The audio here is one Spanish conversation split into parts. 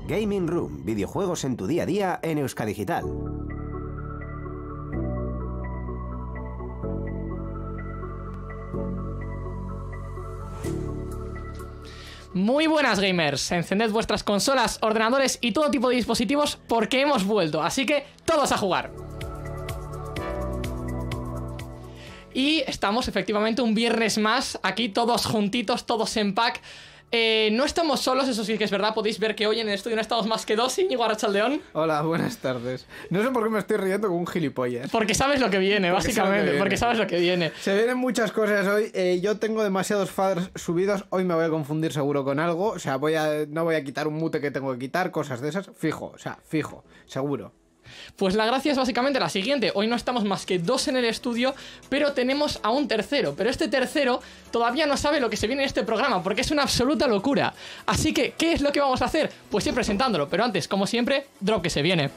Gaming Room, videojuegos en tu día a día en Euskadigital. Muy buenas, gamers, encended vuestras consolas, ordenadores y todo tipo de dispositivos porque hemos vuelto, así que todos a jugar. Y estamos efectivamente un viernes más aquí todos juntitos, todos en pack. No estamos solos, eso sí que es verdad. Podéis ver que hoy en el estudio no estamos más que dos. Íñigo Arratsaldeón. Hola, buenas tardes. No sé por qué me estoy riendo como un gilipollas. Porque sabes lo que viene, básicamente. Porque sabes lo que viene. Se vienen muchas cosas hoy. Yo tengo demasiados faders subidos. Hoy me voy a confundir seguro con algo. O sea, no voy a quitar un mute que tengo que quitar. Cosas de esas. Fijo, o sea, fijo. Seguro. Pues la gracia es básicamente la siguiente. Hoy no estamos más que dos en el estudio, pero tenemos a un tercero. Pero este tercero todavía no sabe lo que se viene en este programa, porque es una absoluta locura. Así que, ¿qué es lo que vamos a hacer? Pues ir presentándolo, pero antes, como siempre, drop que se viene.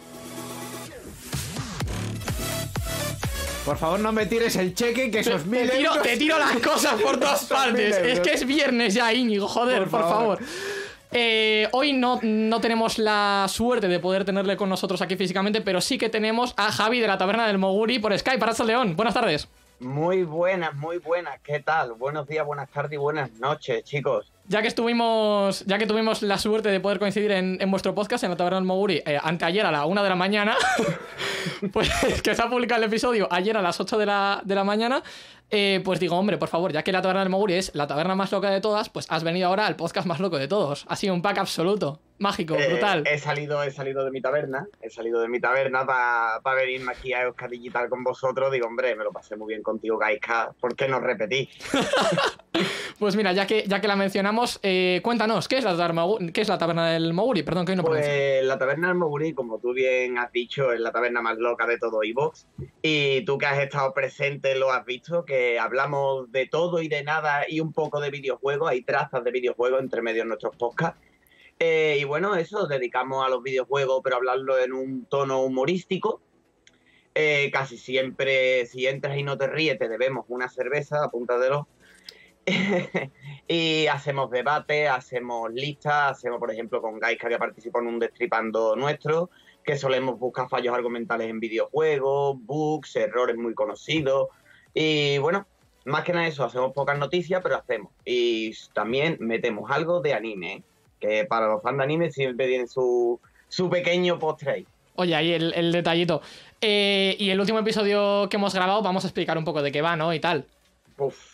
Por favor, no me tires el cheque, que esos 1000 euros... Te tiro las cosas por todas partes. Es que es viernes ya, Íñigo, joder, por favor. Hoy no tenemos la suerte de poder tenerle con nosotros aquí físicamente, pero sí que tenemos a Javi de la Taberna del Moguri por Skype. Arratsaldeón, buenas tardes. Muy buenas, ¿qué tal? Buenos días, buenas tardes y buenas noches, chicos. Ya que tuvimos la suerte de poder coincidir en vuestro podcast, en la Taberna del Moguri, anteayer a la 1 de la mañana, pues que se ha publicado el episodio ayer a las 8 de la mañana, pues digo, hombre, por favor, ya que la Taberna del Moguri es la taberna más loca de todas, pues has venido ahora al podcast más loco de todos. Ha sido un pack absoluto, mágico, brutal. He salido de mi taberna, para venirme aquí a Euskadigital con vosotros. Digo, hombre, me lo pasé muy bien contigo, Gaiska, ¿por qué no repetí? Pues mira, ya que la mencionamos, cuéntanos, ¿qué es la Taberna del Moguri? Perdón, que hoy no pronuncio. Pues la Taberna del Moguri, como tú bien has dicho, es la taberna más loca de todo iVoox. Y tú que has estado presente lo has visto, que hablamos de todo y de nada y un poco de videojuegos. Hay trazas de videojuegos entre medio en nuestros podcasts. Y bueno, eso, dedicamos a los videojuegos, pero hablarlo en un tono humorístico. Casi siempre, si entras y no te ríes, te debemos una cerveza, apúntatelo. Y hacemos debate, hacemos listas, hacemos por ejemplo con Gaiska, que participó en un Destripando nuestro, que solemos buscar fallos argumentales en videojuegos, bugs, errores muy conocidos. Y bueno, más que nada eso, hacemos pocas noticias, pero hacemos. Y también metemos algo de anime, que para los fans de anime siempre tienen su pequeño postre ahí. Oye, ahí el detallito. Y el último episodio que hemos grabado, vamos a explicar un poco de qué va, ¿no? Y tal. Uf.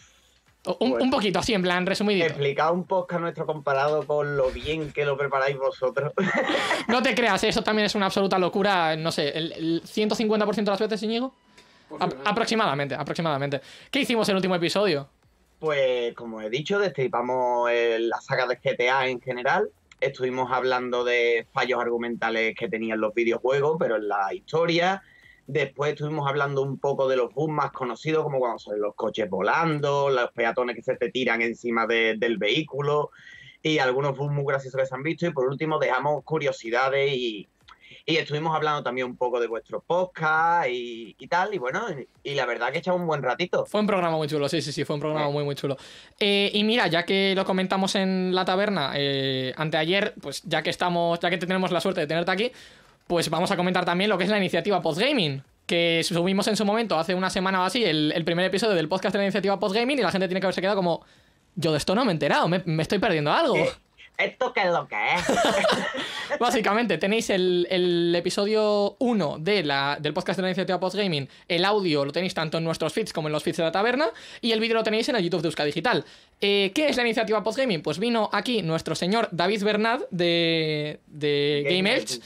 Un poquito, así, en plan, resumidito. Explicad un podcast nuestro comparado con lo bien que lo preparáis vosotros. No te creas, eso también es una absoluta locura. No sé, el 150% de las veces, Íñigo. Aproximadamente. ¿Qué hicimos en el último episodio? Pues, como he dicho, destripamos la saga de GTA en general. Estuvimos hablando de fallos argumentales que tenían los videojuegos, pero en la historia. Después estuvimos hablando un poco de los bugs más conocidos, como cuando salen los coches volando, los peatones que se te tiran encima del vehículo, y algunos bugs muy graciosos que se han visto. Y por último dejamos curiosidades y estuvimos hablando también un poco de vuestro podcast y tal. Y bueno, y la verdad que echamos un buen ratito. Fue un programa muy chulo, sí, fue un programa muy chulo. Y mira, ya que lo comentamos en la taberna anteayer, pues ya que tenemos la suerte de tenerte aquí, pues vamos a comentar también lo que es la iniciativa Postgaming, que subimos en su momento, hace una semana o así, el primer episodio del podcast de la iniciativa Postgaming, y la gente tiene que haberse quedado como, yo de esto no me he enterado, me estoy perdiendo algo. ¿Esto qué es lo que es? Básicamente, tenéis el episodio 1 del podcast de la iniciativa Postgaming. El audio lo tenéis tanto en nuestros feeds como en los feeds de la taberna, y el vídeo lo tenéis en el YouTube de Euskadigital. ¿Qué es la iniciativa Postgaming? Pues vino aquí nuestro señor David Bernat de Game Elch,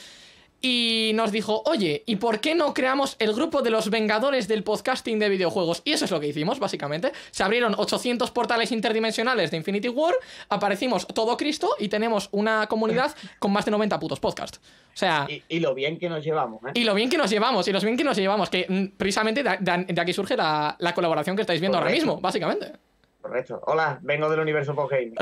y nos dijo, oye, ¿y por qué no creamos el grupo de los Vengadores del podcasting de videojuegos? Y eso es lo que hicimos, básicamente. Se abrieron 800 portales interdimensionales de Infinity War, aparecimos todo Cristo y tenemos una comunidad con más de 90 putos podcasts. O sea... Y lo bien que nos llevamos, ¿eh? Y lo bien que nos llevamos, que precisamente de aquí surge la colaboración que estáis viendo ahora mismo, básicamente. Correcto. Hola, vengo del universo postgaming.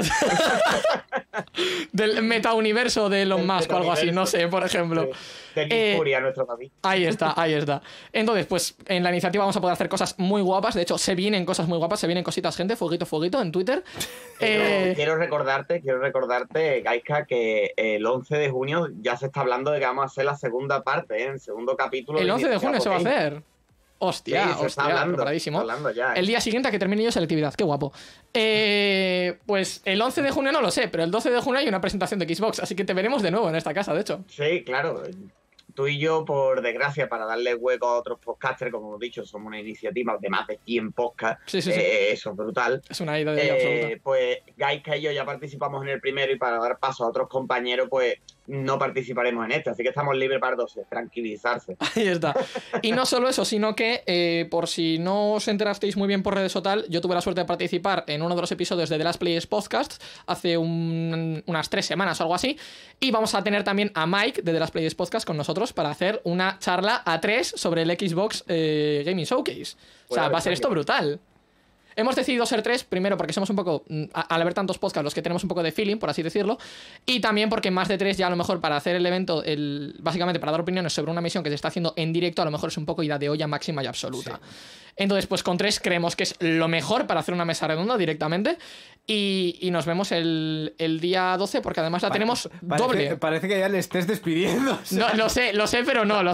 Del metauniverso de Elon Musk o algo así, no sé, por ejemplo. De Furia, nuestro David. Ahí está, ahí está. Entonces, pues en la iniciativa vamos a poder hacer cosas muy guapas. De hecho, se vienen cosas muy guapas, se vienen cositas, gente. Fueguito, fueguito en Twitter. Quiero recordarte, Gaiska, que el 11 de junio ya se está hablando de que vamos a hacer la segunda parte, el segundo capítulo. El 11 de junio se va a hacer. Hostia, sí, se está preparadísimo. hablando ya, El día siguiente a que termine yo selectividad, qué guapo. Pues el 11 de junio no lo sé, pero el 12 de junio hay una presentación de Xbox, así que te veremos de nuevo en esta casa, de hecho. Sí, claro. Tú y yo, por desgracia, para darle hueco a otros podcasters, como hemos dicho, somos una iniciativa de más de 100 podcasts. Sí. Eso es brutal. Es una idea de absoluta. Pues Gaiska y yo ya participamos en el primero y para dar paso a otros compañeros, pues no participaremos en este. Así que estamos libres para tranquilizarse. Ahí está. Y no solo eso, sino que, por si no os enterasteis muy bien por redes o tal, yo tuve la suerte de participar en uno de los episodios de The Last Players Podcast hace unas 3 semanas o algo así. Y vamos a tener también a Mike de The Last Players Podcast con nosotros para hacer una charla a 3 sobre el Xbox Gaming Showcase. O sea, va a ser esto brutal. Hemos decidido ser 3, primero porque somos un poco, al haber tantos podcasts, los que tenemos un poco de feeling, por así decirlo, y también porque más de 3 ya a lo mejor para hacer el evento, básicamente para dar opiniones sobre una misión que se está haciendo en directo, a lo mejor es un poco ida de olla máxima y absoluta. Sí. Entonces, pues con 3 creemos que es lo mejor para hacer una mesa redonda directamente, y nos vemos el día 12, porque además la tenemos doble. Parece que ya le estés despidiendo. O sea. No, lo sé, pero no.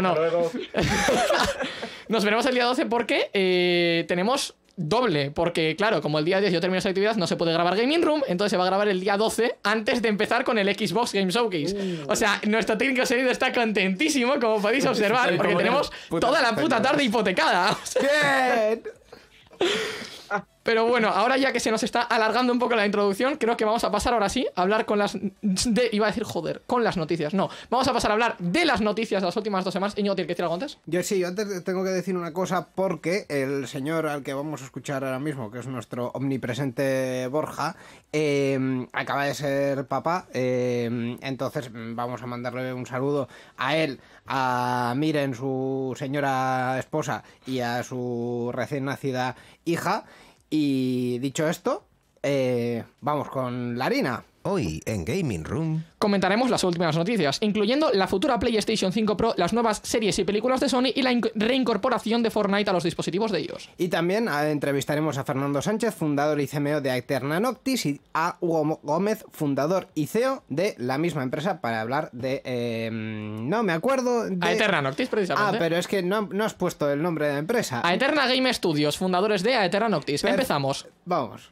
Nos veremos el día 12 porque tenemos doble, porque claro, como el día 10 yo termino esa actividad, no se puede grabar Gaming Room, entonces se va a grabar el día 12 antes de empezar con el Xbox Game Showcase. O sea, nuestro técnico de sonido está contentísimo, como podéis observar, porque tenemos toda la puta tarde hipotecada. ¡Bien! Pero bueno, ahora ya que se nos está alargando un poco la introducción, creo que vamos a pasar ahora sí a hablar con las con las noticias. No, vamos a pasar a hablar de las noticias de las últimas 2 semanas. ¿Íñigo tiene que decir algo antes? Yo antes tengo que decir una cosa, porque el señor al que vamos a escuchar ahora mismo, que es nuestro omnipresente Borja, acaba de ser papá, entonces vamos a mandarle un saludo a él, a Miren, su señora esposa, y a su recién nacida hija. Y dicho esto, vamos con la harina. Hoy en Gaming Room comentaremos las últimas noticias, incluyendo la futura PlayStation 5 Pro, las nuevas series y películas de Sony y la reincorporación de Fortnite a los dispositivos de iOS. Y también entrevistaremos a Fernando Sánchez, fundador y CMO de Aeterna Noctis, y a Hugo Gómez, fundador y CEO de la misma empresa, para hablar de... no me acuerdo de... Aeterna Noctis, precisamente. Pero es que no has puesto el nombre de la empresa. Aeterna Game Studios, fundadores de Aeterna Noctis. Empezamos. Vamos.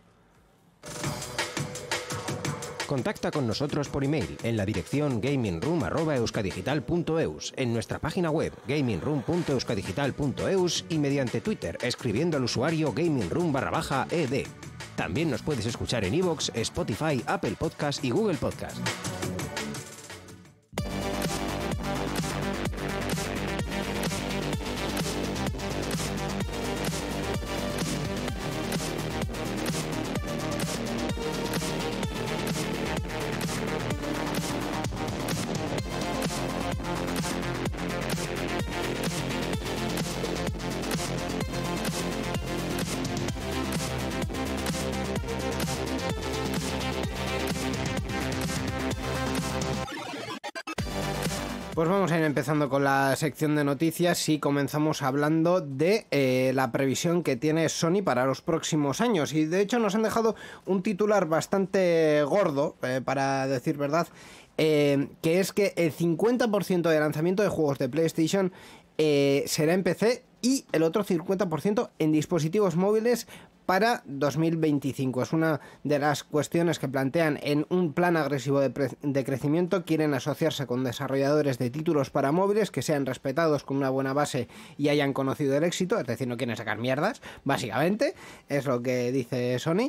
Contacta con nosotros por email en la dirección gamingroom@euskadigital.eus, en nuestra página web gamingroom.euskadigital.eus y mediante Twitter escribiendo al usuario gamingroom_ed. También nos puedes escuchar en iVoox, Spotify, Apple Podcast y Google Podcast. Pues vamos a ir empezando con la sección de noticias y comenzamos hablando de la previsión que tiene Sony para los próximos años. Y de hecho nos han dejado un titular bastante gordo, para decir verdad, que es que el 50% de lanzamiento de juegos de PlayStation será en PC y el otro 50% en dispositivos móviles para 2025. Es una de las cuestiones que plantean en un plan agresivo de crecimiento. Quieren asociarse con desarrolladores de títulos para móviles que sean respetados con una buena base y hayan conocido el éxito, es decir, no quieren sacar mierdas, básicamente, es lo que dice Sony.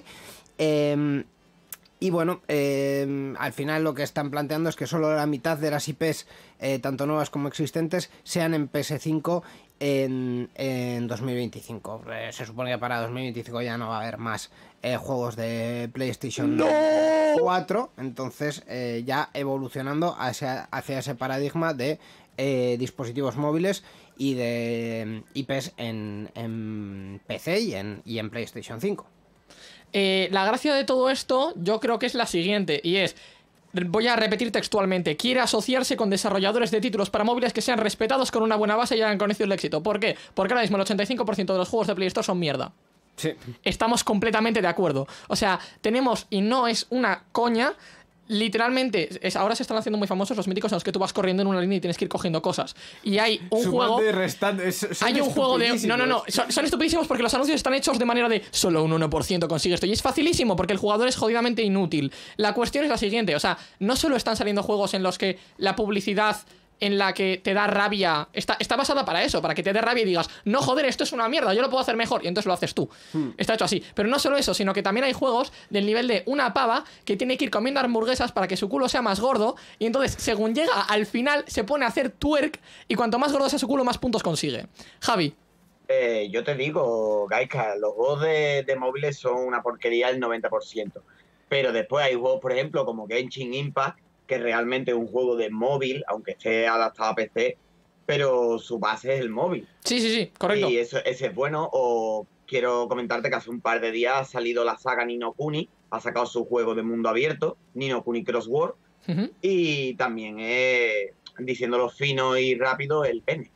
Y bueno, al final lo que están planteando es que solo la mitad de las IPs, tanto nuevas como existentes, sean en PS5 en 2025. Se supone que para 2025 ya no va a haber más juegos de PlayStation 4, entonces ya evolucionando hacia ese paradigma de dispositivos móviles y de IPs en PC y en PlayStation 5. La gracia de todo esto yo creo que es la siguiente, y es, voy a repetir textualmente, quiere asociarse con desarrolladores de títulos para móviles que sean respetados con una buena base y hayan conocido el éxito. ¿Por qué? Porque ahora mismo el 85% de los juegos de Play Store son mierda. Sí. Estamos completamente de acuerdo. O sea, tenemos, y no es una coña, literalmente, ahora se están haciendo muy famosos los míticos en los que tú vas corriendo en una línea y tienes que ir cogiendo cosas. Y hay un juego... Hay un juego de... No. Son estupidísimos porque los anuncios están hechos de manera de solo un 1% consigue esto. Y es facilísimo porque el jugador es jodidamente inútil. La cuestión es la siguiente. O sea, no solo están saliendo juegos en los que la publicidad... en la que te da rabia, está basada para eso, para que te dé rabia y digas, no joder, esto es una mierda, yo lo puedo hacer mejor, y entonces lo haces tú. Está hecho así. Pero no solo eso, sino que también hay juegos del nivel de una pava que tiene que ir comiendo hamburguesas para que su culo sea más gordo, y entonces según llega al final se pone a hacer twerk, y cuanto más gordo sea su culo, más puntos consigue. Javi. Yo te digo, Gaika, los juegos de móviles son una porquería el 90%. Pero después hay juegos, por ejemplo, como Genshin Impact, que realmente es un juego de móvil, aunque esté adaptado a PC, pero su base es el móvil. Sí, correcto. Y ese es bueno. O quiero comentarte que hace un par de días ha salido la saga Ni no Kuni, ha sacado su juego de mundo abierto, Ni no Kuni Crossword, y también diciéndolo fino y rápido, el pene.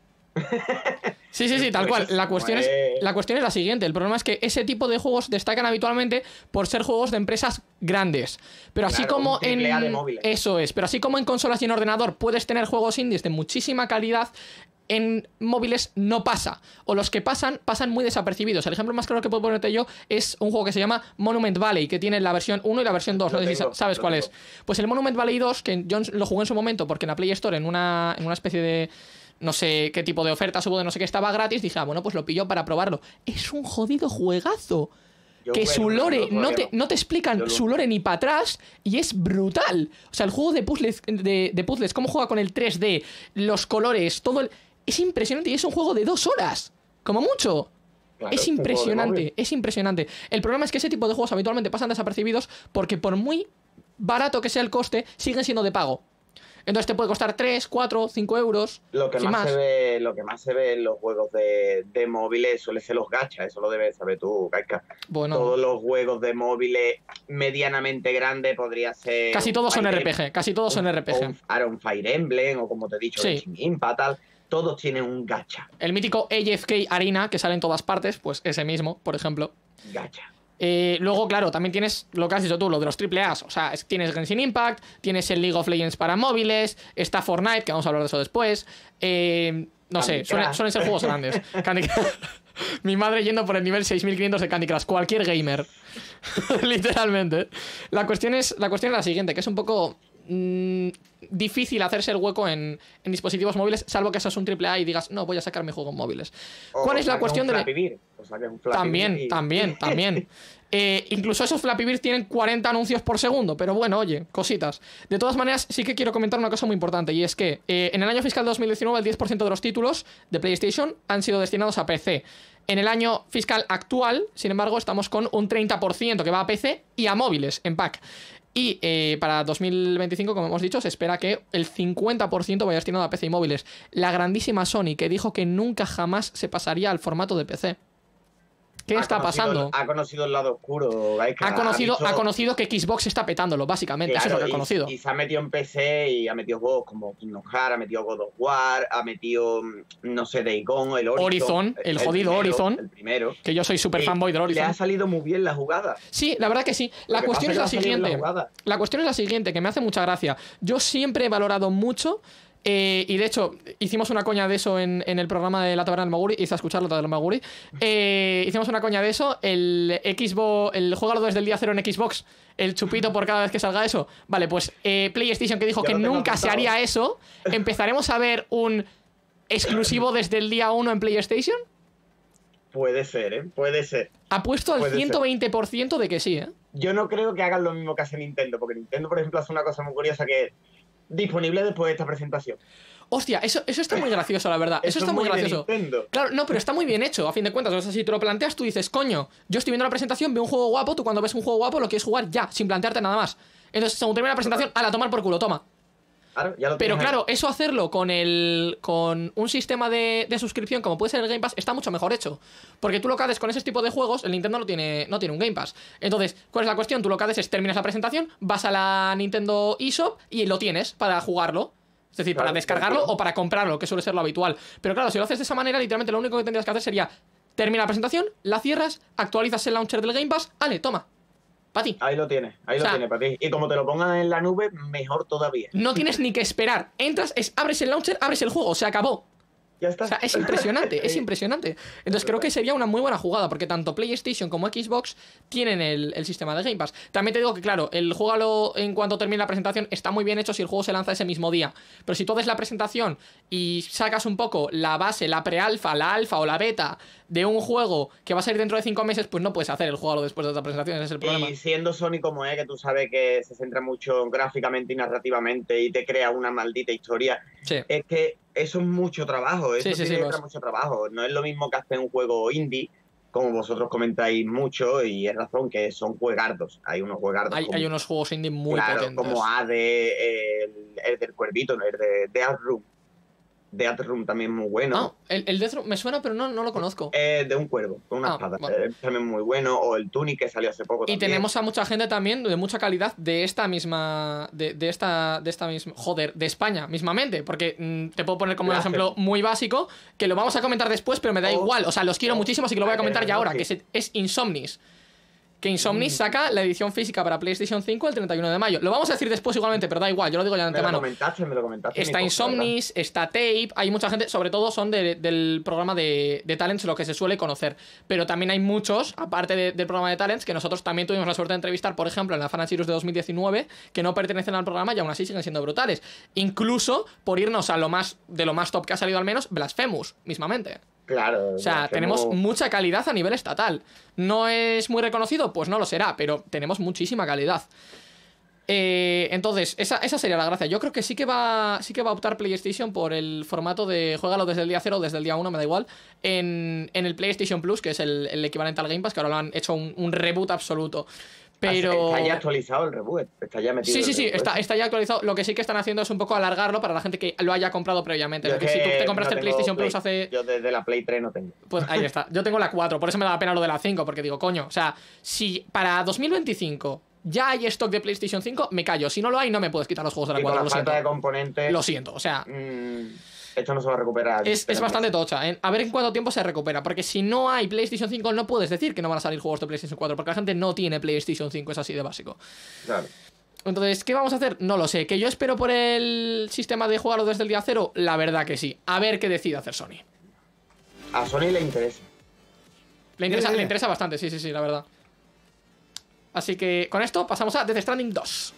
Sí, tal cual. La cuestión es la siguiente. El problema es que ese tipo de juegos destacan habitualmente por ser juegos de empresas grandes. Pero así como en... Eso es. Pero así como en consolas y en ordenador puedes tener juegos indies de muchísima calidad, en móviles no pasa. O los que pasan muy desapercibidos. El ejemplo más claro que puedo ponerte yo es un juego que se llama Monument Valley, que tiene la versión 1 y la versión 2. No sé si sabes cuál es. Pues el Monument Valley 2, que yo lo jugué en su momento porque en la Play Store, en una especie de... no sé qué tipo de ofertas hubo de no sé qué, estaba gratis, dije, bueno, pues lo pillo para probarlo. Es un jodido juegazo. Que su lore, no te explican su lore ni para atrás, y es brutal. O sea, el juego de puzzles, cómo juega con el 3D, los colores, todo es impresionante, y es un juego de 2 horas, como mucho. Claro, es impresionante. El problema es que ese tipo de juegos habitualmente pasan desapercibidos porque por muy barato que sea el coste, siguen siendo de pago. Entonces te puede costar 3, 4, 5 euros. Lo que más se ve en los juegos de móviles suele ser los gachas. Eso lo debes saber tú, Gaika. Bueno. Todos los juegos de móviles medianamente grandes podría ser... Casi todos son RPG. Un Fire Emblem, o como te he dicho, Genshin Impact, tal. Todos tienen un gacha. El mítico AFK Arena, que sale en todas partes, pues ese mismo, por ejemplo. Gacha. Luego, claro, también tienes lo que has dicho tú, lo de los AAA. O sea, tienes Genshin Impact, tienes el League of Legends para móviles, está Fortnite, que vamos a hablar de eso después. No sé, suelen ser juegos grandes. Candy Crush. Mi madre yendo por el nivel 6500 de Candy Crush. Cualquier gamer. Literalmente. La cuestión es la siguiente, que es un poco... difícil hacerse el hueco en dispositivos móviles, salvo que seas un AAA y digas, no, voy a sacar mi juego en móviles. ¿Cuál es la cuestión de...? También. Incluso esos Flappy Bird tienen 40 anuncios por segundo, pero bueno, oye, cositas. De todas maneras, sí que quiero comentar una cosa muy importante, y es que en el año fiscal 2019 el 10% de los títulos de PlayStation han sido destinados a PC. En el año fiscal actual, sin embargo, estamos con un 30% que va a PC y a móviles en pack. Y para 2025, como hemos dicho, se espera que el 50% vaya destinado a PC y móviles. La grandísima Sony, que dijo que nunca jamás se pasaría al formato de PC. ¿Qué está pasando? Ha conocido el lado oscuro. Ha conocido que Xbox está petándolo, básicamente. Claro, eso es lo que ha conocido. Y se ha metido en PC y ha metido juegos como Kingdom Hearts, ha metido God of War, ha metido, no sé, Days Gone, el Horizon. El jodido Horizon. El primero. Que yo soy súper fanboy del Horizon. Le ha salido muy bien la jugada. Sí, la verdad que sí. La cuestión es la siguiente. La cuestión es la siguiente, que me hace mucha gracia. Yo siempre he valorado mucho... y de hecho, hicimos una coña de eso en el programa de La Taberna del Maguri. Hice a escuchar La Taberna del Maguri. Hicimos una coña de eso. El Xbox, el juego desde el día 0 en Xbox. El chupito por cada vez que salga eso. Vale, pues PlayStation, que dijo que nunca se haría eso. ¿Empezaremos a ver un exclusivo desde el día 1 en PlayStation? Puede ser, puede ser. Apuesto al 120% de que sí, Yo no creo que hagan lo mismo que hace Nintendo. Porque Nintendo, por ejemplo, hace una cosa muy curiosa que... disponible después de esta presentación. Hostia, eso está muy gracioso, la verdad. Eso está muy gracioso. Claro, no, pero está muy bien hecho, a fin de cuentas. O sea, si te lo planteas, tú dices, coño, yo estoy viendo la presentación, veo un juego guapo, tú cuando ves un juego guapo lo quieres jugar ya, sin plantearte nada más. Entonces, según termina la presentación, a tomar por culo, toma. Claro, ya lo Pero tienes ahí. claro, eso hacerlo con un sistema de suscripción como puede ser el Game Pass está mucho mejor hecho. Porque tú lo que haces con ese tipo de juegos, el Nintendo no tiene un Game Pass. Entonces, ¿cuál es la cuestión? Tú lo que haces es terminas la presentación, vas a la Nintendo eShop y lo tienes para jugarlo. Es decir, Claro, para descargarlo o para comprarlo, que suele ser lo habitual. Pero claro, si lo haces de esa manera, literalmente lo único que tendrías que hacer sería terminar la presentación, la cierras, actualizas el launcher del Game Pass, ¡ale, toma! Para ti. Ahí lo tienes para ti. Y como te lo pongan en la nube, mejor todavía. No tienes ni que esperar. Entras, abres el launcher, abres el juego, se acabó. Ya está. O sea, es impresionante, es impresionante. Entonces creo que sería una muy buena jugada, porque tanto PlayStation como Xbox tienen el sistema de Game Pass. También te digo que, claro, el juégalo en cuanto termine la presentación está muy bien hecho si el juego se lanza ese mismo día. Pero si tú haces la presentación y sacas un poco la base, la pre-alfa, la alfa o la beta de un juego que va a salir dentro de 5 meses, pues no puedes hacer el juego después de otra presentación, ese es el problema. Y siendo Sony como es, que tú sabes que se centra mucho gráficamente y narrativamente y te crea una maldita historia, Sí. es que eso es mucho trabajo, eso Sí, tiene pues. mucho trabajo. No es lo mismo que hacer un juego indie, como vosotros comentáis mucho, y es razón que son juegardos. Hay unos juegardos. Hay unos juegos indie muy claro, potentes. como Hade, el del Cuervito, ¿no? El de Deathloop. Deathloop también muy bueno. Ah, el Deathloop me suena, pero no lo conozco. De un cuervo, con una espada. Vale. También muy bueno. O el Tunic, que salió hace poco Y también. tenemos a mucha gente también de mucha calidad de esta misma. De esta misma. Joder, de España, mismamente. Porque te puedo poner como un ejemplo muy básico, que lo vamos a comentar después, pero me da igual. O sea, los quiero muchísimo, así que lo voy a comentar ya ahora, que es Insomnis. Que Insomnis saca la edición física para PlayStation 5 el 31 de mayo. Lo vamos a decir después igualmente, pero da igual, yo lo digo ya de antemano. Me lo comentaste. Está Insomnis, está Tape, hay mucha gente, sobre todo son del programa de Talents, lo que se suele conocer. Pero también hay muchos, aparte del programa de Talents, que nosotros también tuvimos la suerte de entrevistar, por ejemplo, en la Fan Heroes de 2019, que no pertenecen al programa y aún así siguen siendo brutales. Incluso, por irnos a lo más top que ha salido al menos, Blasphemous, mismamente. Claro. O sea, tenemos mucha calidad a nivel estatal. ¿No es muy reconocido? Pues no lo será, pero tenemos muchísima calidad. Entonces, esa sería la gracia. Yo creo que sí que va a optar PlayStation por el formato de juégalo desde el día 0 o desde el día 1, me da igual, en el PlayStation Plus, que es el equivalente al Game Pass, que ahora lo han hecho un reboot absoluto. Pero... Está ya actualizado el reboot. Está ya metido. Sí, está ya actualizado. Lo que sí que están haciendo es un poco alargarlo para la gente que lo haya comprado previamente. Es decir, si tú te compraste el PlayStation Plus hace... Yo desde la Play 3 no tengo. Pues ahí está. Yo tengo la 4, por eso me da pena lo de la 5, porque digo, coño, o sea, si para 2025 ya hay stock de PlayStation 5, me callo. Si no lo hay, no me puedes quitar los juegos de la 4. Con la Lo falta siento. de componentes. Lo siento, o sea... Esto no se va a recuperar. Es bastante tocha, ¿eh? A ver en cuánto tiempo se recupera. Porque si no hay PlayStation 5, no puedes decir que no van a salir juegos de PlayStation 4. Porque la gente no tiene PlayStation 5, es así de básico. Claro. Entonces, ¿qué vamos a hacer? No lo sé. ¿Que yo espero por el sistema de jugarlo desde el día 0? La verdad que sí. A ver qué decide hacer Sony. A Sony le interesa. Le interesa bastante, sí, la verdad. Así que con esto pasamos a Death Stranding 2.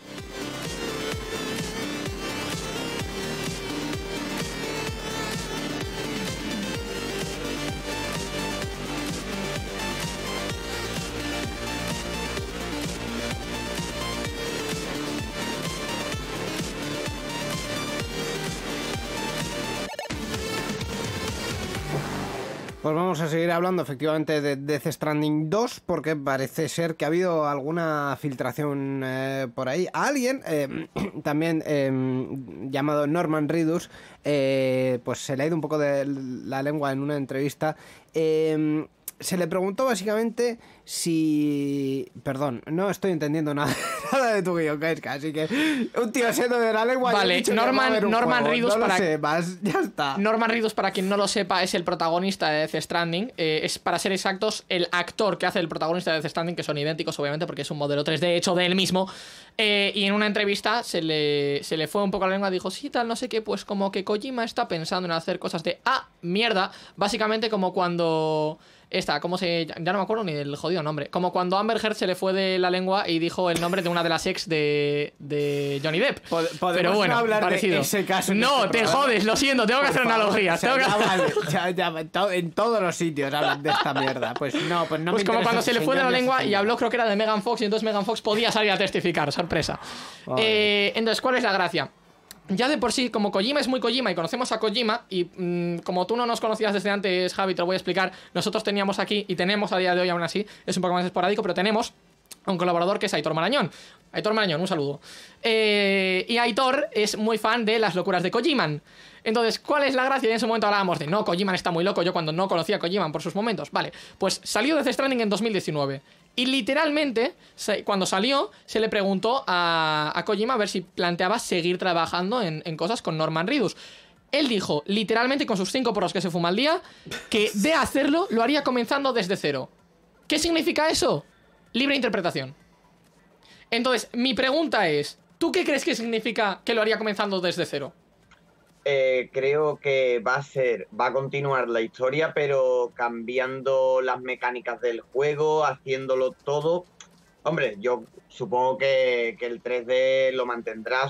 Pues vamos a seguir hablando efectivamente de Death Stranding 2 porque parece ser que ha habido alguna filtración por ahí. A alguien también llamado Norman Reedus pues se le ha ido un poco de la lengua en una entrevista. Se le preguntó básicamente si... Perdón, no estoy entendiendo nada de tu guión, Kaiska, así que un tío siendo de la lengua... Vale, Norman Reedus, no para... sepas, ya está. Norman Reedus, para quien no lo sepa, es el protagonista de Death Stranding. Es, para ser exactos, el actor que hace el protagonista de Death Stranding, que son idénticos, obviamente, porque es un modelo 3D hecho de él mismo. Y en una entrevista se le fue un poco la lengua, dijo, sí, tal, no sé qué, pues como que Kojima está pensando en hacer cosas de... ¡Ah, mierda! Básicamente como cuando... ¿cómo se...? Ya no me acuerdo ni del jodido nombre. Como cuando Amber Heard se le fue de la lengua y dijo el nombre de una de las ex de Johnny Depp. Pero bueno, hablar parecido. de ese caso no, te jodes, lo siento, tengo que hacer analogías. En todos los sitios hablan de esta mierda. Pues no pues me como cuando se le fue de la lengua y habló, creo que era de Megan Fox, y entonces Megan Fox podía salir a testificar, sorpresa. Entonces, ¿cuál es la gracia? Ya de por sí, como Kojima es muy Kojima y conocemos a Kojima, y como tú no nos conocías desde antes, Javi, te lo voy a explicar, nosotros teníamos aquí, y tenemos a día de hoy aún así, es un poco más esporádico, pero tenemos a un colaborador que es Aitor Marañón. Aitor Marañón, un saludo. Y Aitor es muy fan de las locuras de Kojiman. Entonces, ¿cuál es la gracia? Y en ese momento hablábamos de, no, Kojiman está muy loco, yo cuando no conocía a Kojiman por sus momentos. Vale, pues salió Death Stranding en 2019. Y literalmente, cuando salió, se le preguntó a Kojima a ver si planteaba seguir trabajando en cosas con Norman Reedus. Él dijo, literalmente, con sus 5 porros que se fuma al día, que de hacerlo lo haría comenzando desde cero. ¿Qué significa eso? Libre interpretación. Entonces, mi pregunta es, ¿tú qué crees que significa que lo haría comenzando desde cero? Creo que va a continuar la historia, pero cambiando las mecánicas del juego, haciéndolo todo. Hombre, yo supongo que el 3D lo mantendrá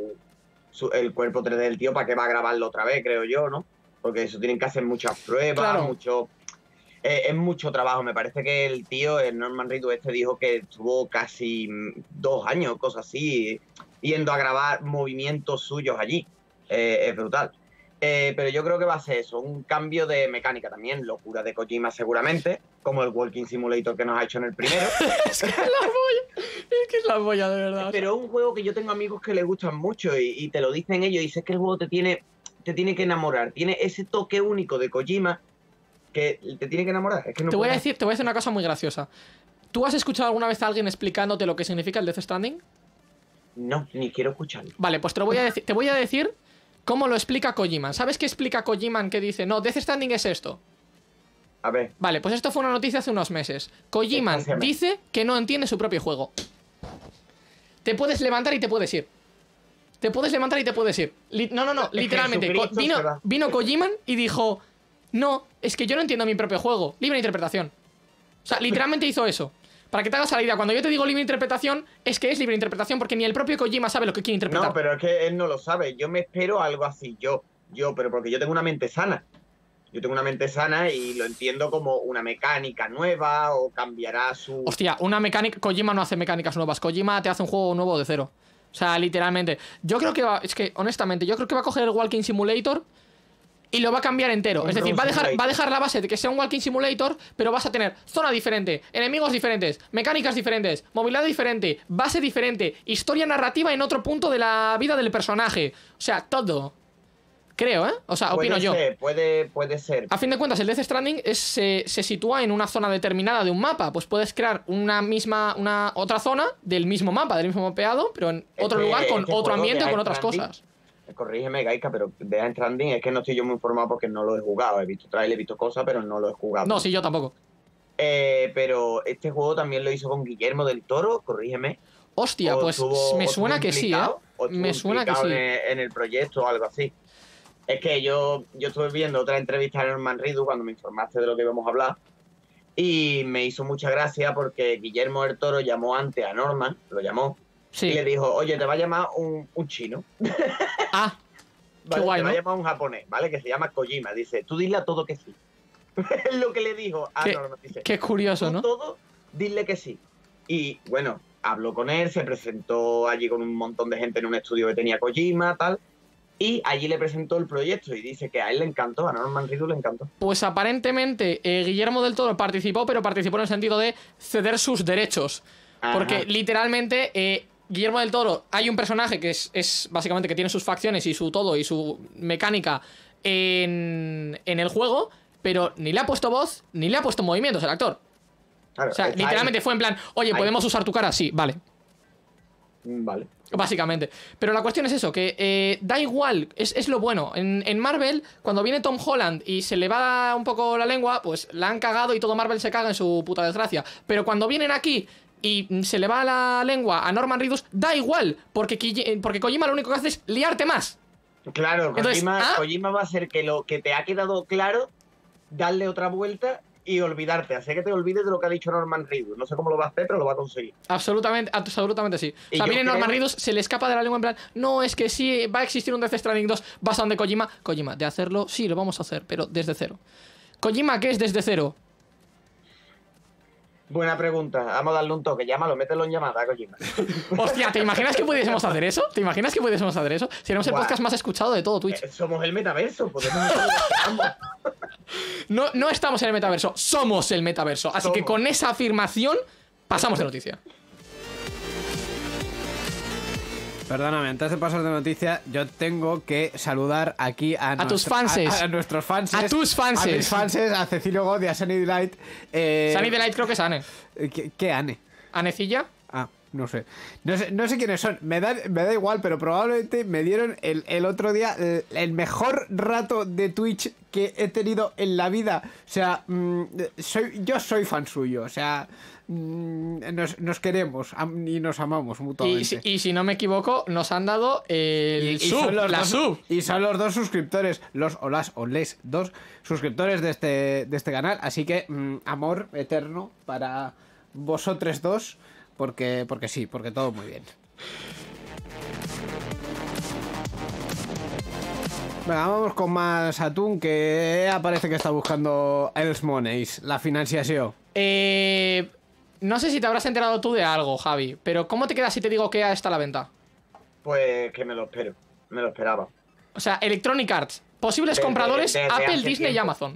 el cuerpo 3D del tío, para que va a grabarlo otra vez, creo yo, ¿no? Porque eso tienen que hacer muchas pruebas, claro. Es mucho trabajo. Me parece que el tío, el Norman Reedus dijo que estuvo casi 2 años, cosas así, yendo a grabar movimientos suyos allí. Es brutal. Pero yo creo que va a ser eso, un cambio de mecánica también, locura de Kojima seguramente, como el Walking Simulator que nos ha hecho en el primero. Es que es la polla, es que es la polla, de verdad. Pero es un juego que yo tengo amigos que le gustan mucho y te lo dicen ellos, y dices que el juego te tiene que enamorar, tiene ese toque único de Kojima que te tiene que enamorar. Es que no te voy a decir una cosa muy graciosa. ¿Tú has escuchado alguna vez a alguien explicándote lo que significa el Death Stranding? No, ni quiero escucharlo. Vale, pues te voy a decir cómo lo explica Kojima. ¿Sabes qué explica Kojima que dice, no, Death Stranding es esto? A ver. Vale, pues esto fue una noticia hace unos meses. Kojima dice que no entiende su propio juego. Te puedes levantar y te puedes ir. Te puedes levantar y te puedes ir. No, literalmente. Vino Kojima y dijo, no, es que yo no entiendo mi propio juego. Libre interpretación. O sea, literalmente hizo eso. Para que te hagas la idea, cuando yo te digo libre interpretación, es que es libre interpretación, porque ni el propio Kojima sabe lo que quiere interpretar. No, pero es que él no lo sabe. Yo me espero algo así, pero porque yo tengo una mente sana. Yo tengo una mente sana y lo entiendo como una mecánica nueva o cambiará su... Hostia, una mecánica... Kojima no hace mecánicas nuevas. Kojima te hace un juego nuevo de cero. O sea, literalmente. Yo creo que honestamente, yo creo que va a coger el Walking Simulator y lo va a cambiar entero. Es decir, va a dejar la base de que sea un Walking Simulator, pero vas a tener zona diferente, enemigos diferentes, mecánicas diferentes, movilidad diferente, base diferente, historia narrativa en otro punto de la vida del personaje. O sea, todo. Creo, ¿eh? O sea, opino yo. Puede ser. A fin de cuentas, el Death Stranding se sitúa en una zona determinada de un mapa. Pues puedes crear otra zona del mismo mapa, del mismo mapeado, pero en otro lugar, con otro ambiente o con otras cosas. Corrígeme, Gaika, pero Death Stranding es que no estoy yo muy informado porque no lo he jugado. He visto trailer, he visto cosas, pero no lo he jugado. No, sí, yo tampoco. Pero este juego también lo hizo con Guillermo del Toro, corrígeme. Hostia, pues me suena que sí, ¿eh? Me suena que sí. En el proyecto o algo así. Es que yo estuve viendo otra entrevista a Norman Reedus cuando me informaste de lo que íbamos a hablar. Y me hizo mucha gracia porque Guillermo del Toro llamó antes a Norman, lo llamó. Sí. Y le dijo, oye, te va a llamar un chino. Ah, vale, qué guay, te ¿no? va a llamar un japonés, ¿vale? Que se llama Kojima. Dice, tú dile a todo que sí. Es lo que le dijo a Norman. Dice, qué curioso, ¿no? Todo, dile que sí. Y bueno, habló con él, se presentó allí con un montón de gente en un estudio que tenía Kojima, tal. Y allí le presentó el proyecto y dice que a él le encantó, a Norman Reedus le encantó. Pues aparentemente Guillermo del Toro participó, pero participó en el sentido de ceder sus derechos. Ajá. Porque literalmente Guillermo del Toro, hay un personaje que es básicamente que tiene sus facciones y su todo y su mecánica en el juego, pero ni le ha puesto voz ni le ha puesto movimientos el actor. Claro, o sea, literalmente ahí fue en plan, oye, ¿podemos usar tu cara? Sí, vale. Vale. Básicamente. Pero la cuestión es eso, que da igual, es lo bueno. En Marvel, cuando viene Tom Holland y se le va un poco la lengua, pues la han cagado y todo Marvel se caga en su puta desgracia. Pero cuando vienen aquí y se le va la lengua a Norman Reedus, da igual, porque Kojima lo único que hace es liarte más. Claro, entonces, Kojima va a hacer que lo que te ha quedado claro, darle otra vuelta y olvidarte, hacer que te olvides de lo que ha dicho Norman Reedus. No sé cómo lo va a hacer, pero lo va a conseguir. Absolutamente sí. O sea, viene Norman Reedus, se le escapa de la lengua en plan, no, es que sí, va a existir un Death Stranding 2 basado en Kojima. Kojima, de hacerlo, sí, lo vamos a hacer, pero desde cero. Kojima, ¿qué es desde cero? Buena pregunta, vamos a darle un toque, llámalo, mételo en llamada, Kojima. Hostia, ¿te imaginas que pudiésemos hacer eso? Seríamos el podcast más escuchado de todo Twitch. Somos el metaverso, podemos... No estamos en el metaverso, somos el metaverso. Así que con esa afirmación pasamos de noticia. Perdóname, antes de pasar de noticia, yo tengo que saludar aquí a tus fanses. A nuestros fanses. A tus fanses. A mis fanses, a Cecilio God y a Sunny Delight. Sunny Delight creo que es Anne. ¿Qué Anne? ¿Anecilla? Ah, no sé. No sé quiénes son. Me da igual, pero probablemente me dieron el otro día el mejor rato de Twitch que he tenido en la vida. O sea, yo soy fan suyo. O sea, nos queremos y nos amamos mutuamente. Y si no me equivoco, nos han dado el sub, la sub. Y son los 2 suscriptores, les 2 suscriptores de este canal. Así que amor eterno para vosotros 2. Porque sí, porque todo muy bien. Venga, vamos con más atún, que parece que está buscando els monies, la financiación. No sé si te habrás enterado tú de algo, Javi, pero ¿cómo te quedas si te digo que EA está a la venta? Pues que me lo espero, me lo esperaba. O sea, Electronic Arts, posibles compradores, desde Apple, hace Disney y tiempo. Amazon.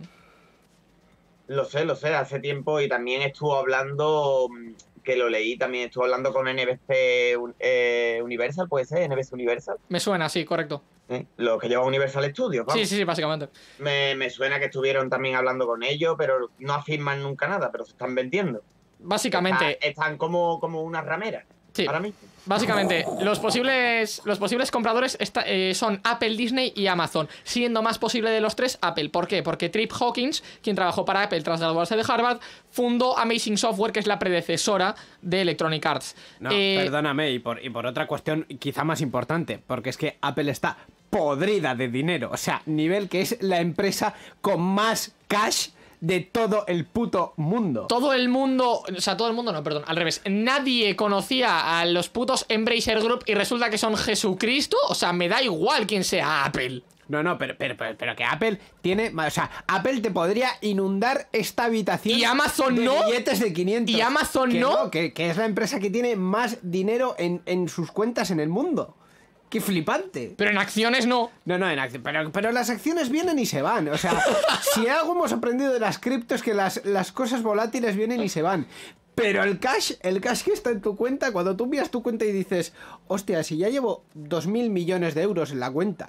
Lo sé, hace tiempo, y también estuvo hablando, que lo leí, también estuvo hablando con NBC Universal, ¿puede ser? NBC Universal. Me suena, sí, correcto. Lo que lleva Universal Studios, vamos. Sí, básicamente. Me suena que estuvieron también hablando con ellos, pero no afirman nunca nada, pero se están vendiendo. Básicamente, Están como una ramera. sí. Ahora mismo. Básicamente, los posibles compradores son Apple, Disney y Amazon, siendo más posible de los 3 Apple. ¿Por qué? Porque Trip Hawkins, quien trabajó para Apple tras graduarse de Harvard, fundó Amazing Software, que es la predecesora de Electronic Arts. No, perdóname, y por otra cuestión quizá más importante, porque es que Apple está podrida de dinero. O sea, nivel que es la empresa con más cash de todo el puto mundo. Todo el mundo, o sea, todo el mundo no, perdón, al revés. Nadie conocía a los putos Embracer Group y resulta que son Jesucristo. O sea, me da igual quién sea Apple. No, pero que Apple tiene... O sea, Apple te podría inundar esta habitación. Y Amazon de no. billetes de 500. Y Amazon que no. Que es la empresa que tiene más dinero en sus cuentas en el mundo. ¡Qué flipante! Pero en acciones no. No, en acciones. Pero las acciones vienen y se van. O sea, si algo hemos aprendido de las criptos es que las cosas volátiles vienen y se van. Pero el cash que está en tu cuenta, cuando tú miras tu cuenta y dices, hostia, si ya llevo 2.000 millones de euros en la cuenta.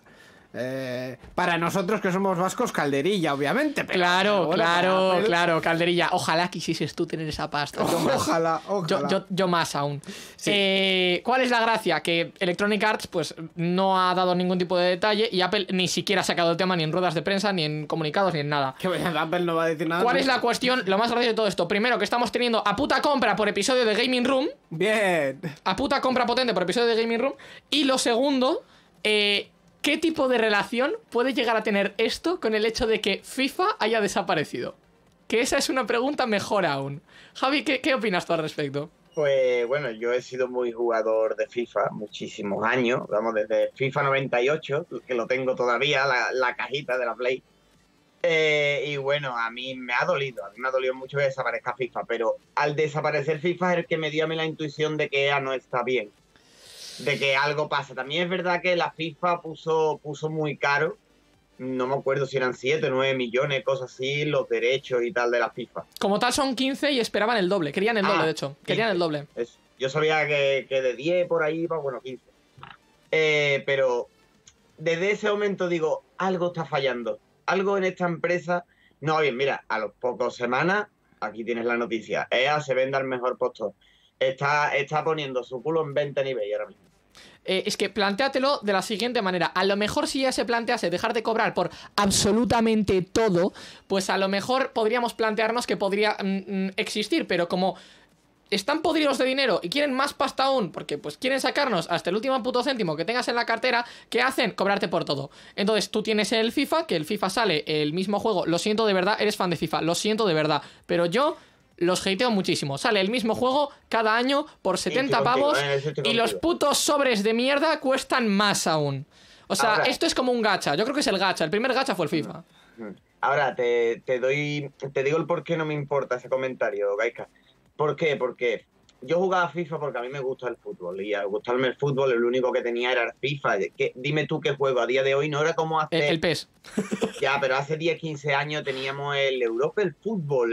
Para nosotros que somos vascos, calderilla, obviamente. Pero Claro, calderilla. Ojalá quisieses tú tener esa pasta. Ojalá. Yo más aún. Sí. ¿Cuál es la gracia? Que Electronic Arts pues no ha dado ningún tipo de detalle y Apple ni siquiera ha sacado el tema ni en ruedas de prensa, ni en comunicados, ni en nada. Que Apple no va a decir nada. ¿Cuál es la cuestión? Lo más gracioso de todo esto. Primero, que estamos teniendo a puta compra por episodio de Gaming Room. Bien. A puta compra potente por episodio de Gaming Room. Y lo segundo, ¿qué tipo de relación puede llegar a tener esto con el hecho de que FIFA haya desaparecido? Que esa es una pregunta mejor aún. Javi, ¿qué opinas tú al respecto? Pues bueno, yo he sido muy jugador de FIFA muchísimos años, vamos, desde FIFA 98, que lo tengo todavía, la cajita de la Play. Y bueno, a mí me ha dolido mucho que desaparezca FIFA, pero al desaparecer FIFA es el que me dio a mí la intuición de que EA no está bien, de que algo pasa. También es verdad que la FIFA puso muy caro, no me acuerdo si eran 7 o 9 millones, cosas así, los derechos y tal de la FIFA. Como tal son 15 y esperaban el doble, querían el doble de hecho, querían el doble. Yo sabía que de 10 por ahí, bueno, 15. Pero desde ese momento digo, algo está fallando, algo en esta empresa. No, bien, mira, a los pocos semanas, aquí tienes la noticia, EA se vende al mejor postor. Está poniendo su culo en venta en eBay ahora mismo. Es que plantéatelo de la siguiente manera. A lo mejor si ya se plantease dejar de cobrar por absolutamente todo, pues a lo mejor podríamos plantearnos que podría existir, pero como están podridos de dinero y quieren más pasta aún, porque pues quieren sacarnos hasta el último puto céntimo que tengas en la cartera, ¿qué hacen? Cobrarte por todo. Entonces tú tienes el FIFA, que el FIFA sale el mismo juego. Lo siento de verdad, eres fan de FIFA, lo siento de verdad, pero yo los hateo muchísimo. Sale el mismo juego cada año por 70 pavos y los putos sobres de mierda cuestan más aún. O sea, ahora, esto es como un gacha. Yo creo que es el gacha. El primer gacha fue el FIFA. Ahora, te digo el por qué no me importa ese comentario, Gaika. ¿Por qué? Porque yo jugaba FIFA porque a mí me gusta el fútbol. Y al gustarme el fútbol, el único que tenía era el FIFA. Dime tú qué juego. A día de hoy no era como hace... El PES. Ya, pero hace 10, 15 años teníamos el Europa, el fútbol,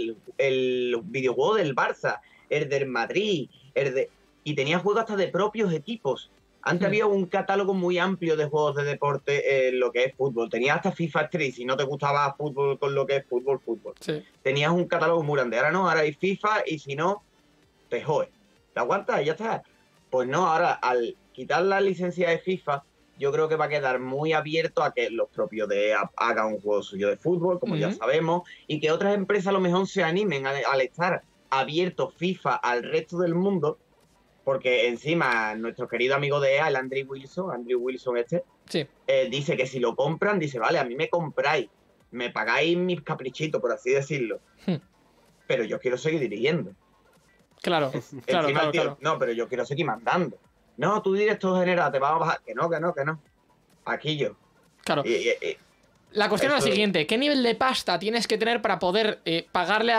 el videojuego del Barça, el del Madrid, y tenía juegos hasta de propios equipos. Antes había un catálogo muy amplio de juegos de deporte en lo que es fútbol. Tenías hasta FIFA Street, si no te gustaba fútbol con lo que es fútbol. Sí. Tenías un catálogo muy grande. Ahora no, ahora hay FIFA y si no, te jode. ¿Te aguantas? Y ya está. Pues no, ahora al quitar la licencia de FIFA, yo creo que va a quedar muy abierto a que los propios de EA hagan un juego suyo de fútbol, como ya sabemos, y que otras empresas a lo mejor se animen al estar abierto FIFA al resto del mundo. Porque encima nuestro querido amigo de EA, el Andrew Wilson Sí. Dice que si lo compran, dice, vale, a mí me compráis, me pagáis mis caprichitos, por así decirlo, pero yo quiero seguir dirigiendo. Claro, Encima, tío, claro. no, pero yo quiero seguir mandando. No, tú director general, te vamos a bajar. Que no. Aquí yo. Claro. La cuestión es la siguiente: ¿qué nivel de pasta tienes que tener para poder pagarle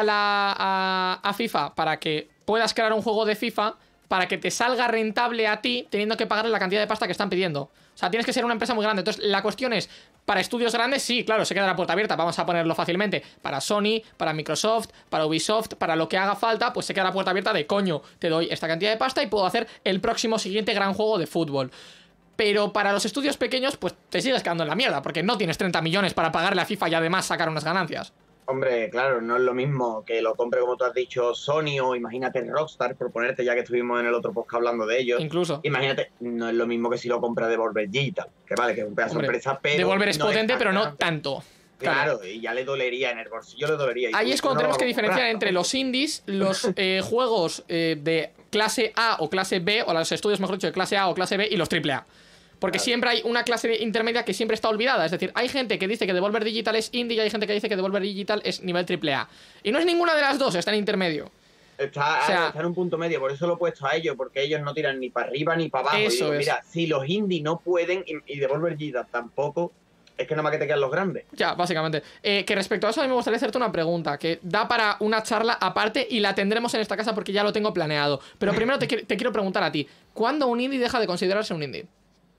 a FIFA para que puedas crear un juego de FIFA para que te salga rentable a ti teniendo que pagarle la cantidad de pasta que están pidiendo? O sea, tienes que ser una empresa muy grande. Entonces, la cuestión es, para estudios grandes, sí, claro, se queda la puerta abierta, vamos a ponerlo fácilmente. Para Sony, para Microsoft, para Ubisoft, para lo que haga falta, pues se queda la puerta abierta de coño, te doy esta cantidad de pasta y puedo hacer el próximo siguiente gran juego de fútbol. Pero para los estudios pequeños, pues te sigues quedando en la mierda, porque no tienes 30 millones para pagarle a FIFA y además sacar unas ganancias. Hombre, claro, no es lo mismo que lo compre, como tú has dicho, Sony o imagínate Rockstar, por ponerte, ya que estuvimos en el otro podcast hablando de ellos. Incluso. Imagínate, no es lo mismo que si lo compra Devolver Digital, que vale, que es un pedazo de empresa, pero... Devolver es no potente, es pero no grande. tanto. Claro, y ya le dolería en el bolsillo, le dolería. Ahí es cuando tenemos que diferenciar entre los los indies, los juegos de clase A o clase B, o los estudios, mejor dicho, de clase A o clase B, y los AAA. Porque siempre hay una clase intermedia que siempre está olvidada. Es decir, hay gente que dice que Devolver Digital es indie y hay gente que dice que Devolver Digital es nivel AAA. Y no es ninguna de las dos, está en intermedio. Está en un punto medio, por eso lo he puesto a ellos, porque ellos no tiran ni para arriba ni para abajo. Eso y digo, es. mira, si los indie no pueden y Devolver Digital tampoco, es que nada más que te quedan los grandes. Ya, básicamente. Que respecto a eso, a mí me gustaría hacerte una pregunta que da para una charla aparte y la tendremos en esta casa porque ya lo tengo planeado. Pero primero te quiero preguntar a ti, ¿cuándo un indie deja de considerarse un indie?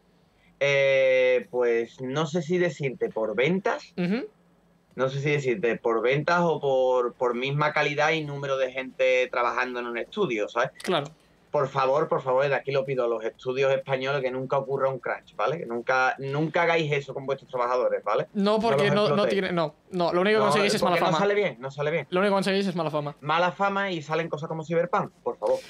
Pues no sé si decirte por ventas. No sé si decirte por ventas o por misma calidad y número de gente trabajando en un estudio, ¿sabes? Claro. Por favor, de aquí lo pido a los estudios españoles que nunca ocurra un crunch, ¿vale? Que nunca hagáis eso con vuestros trabajadores, ¿vale? No, porque no lo único que conseguís es mala fama. No sale bien. Lo único que conseguís es mala fama. Mala fama y salen cosas como Cyberpunk, por favor.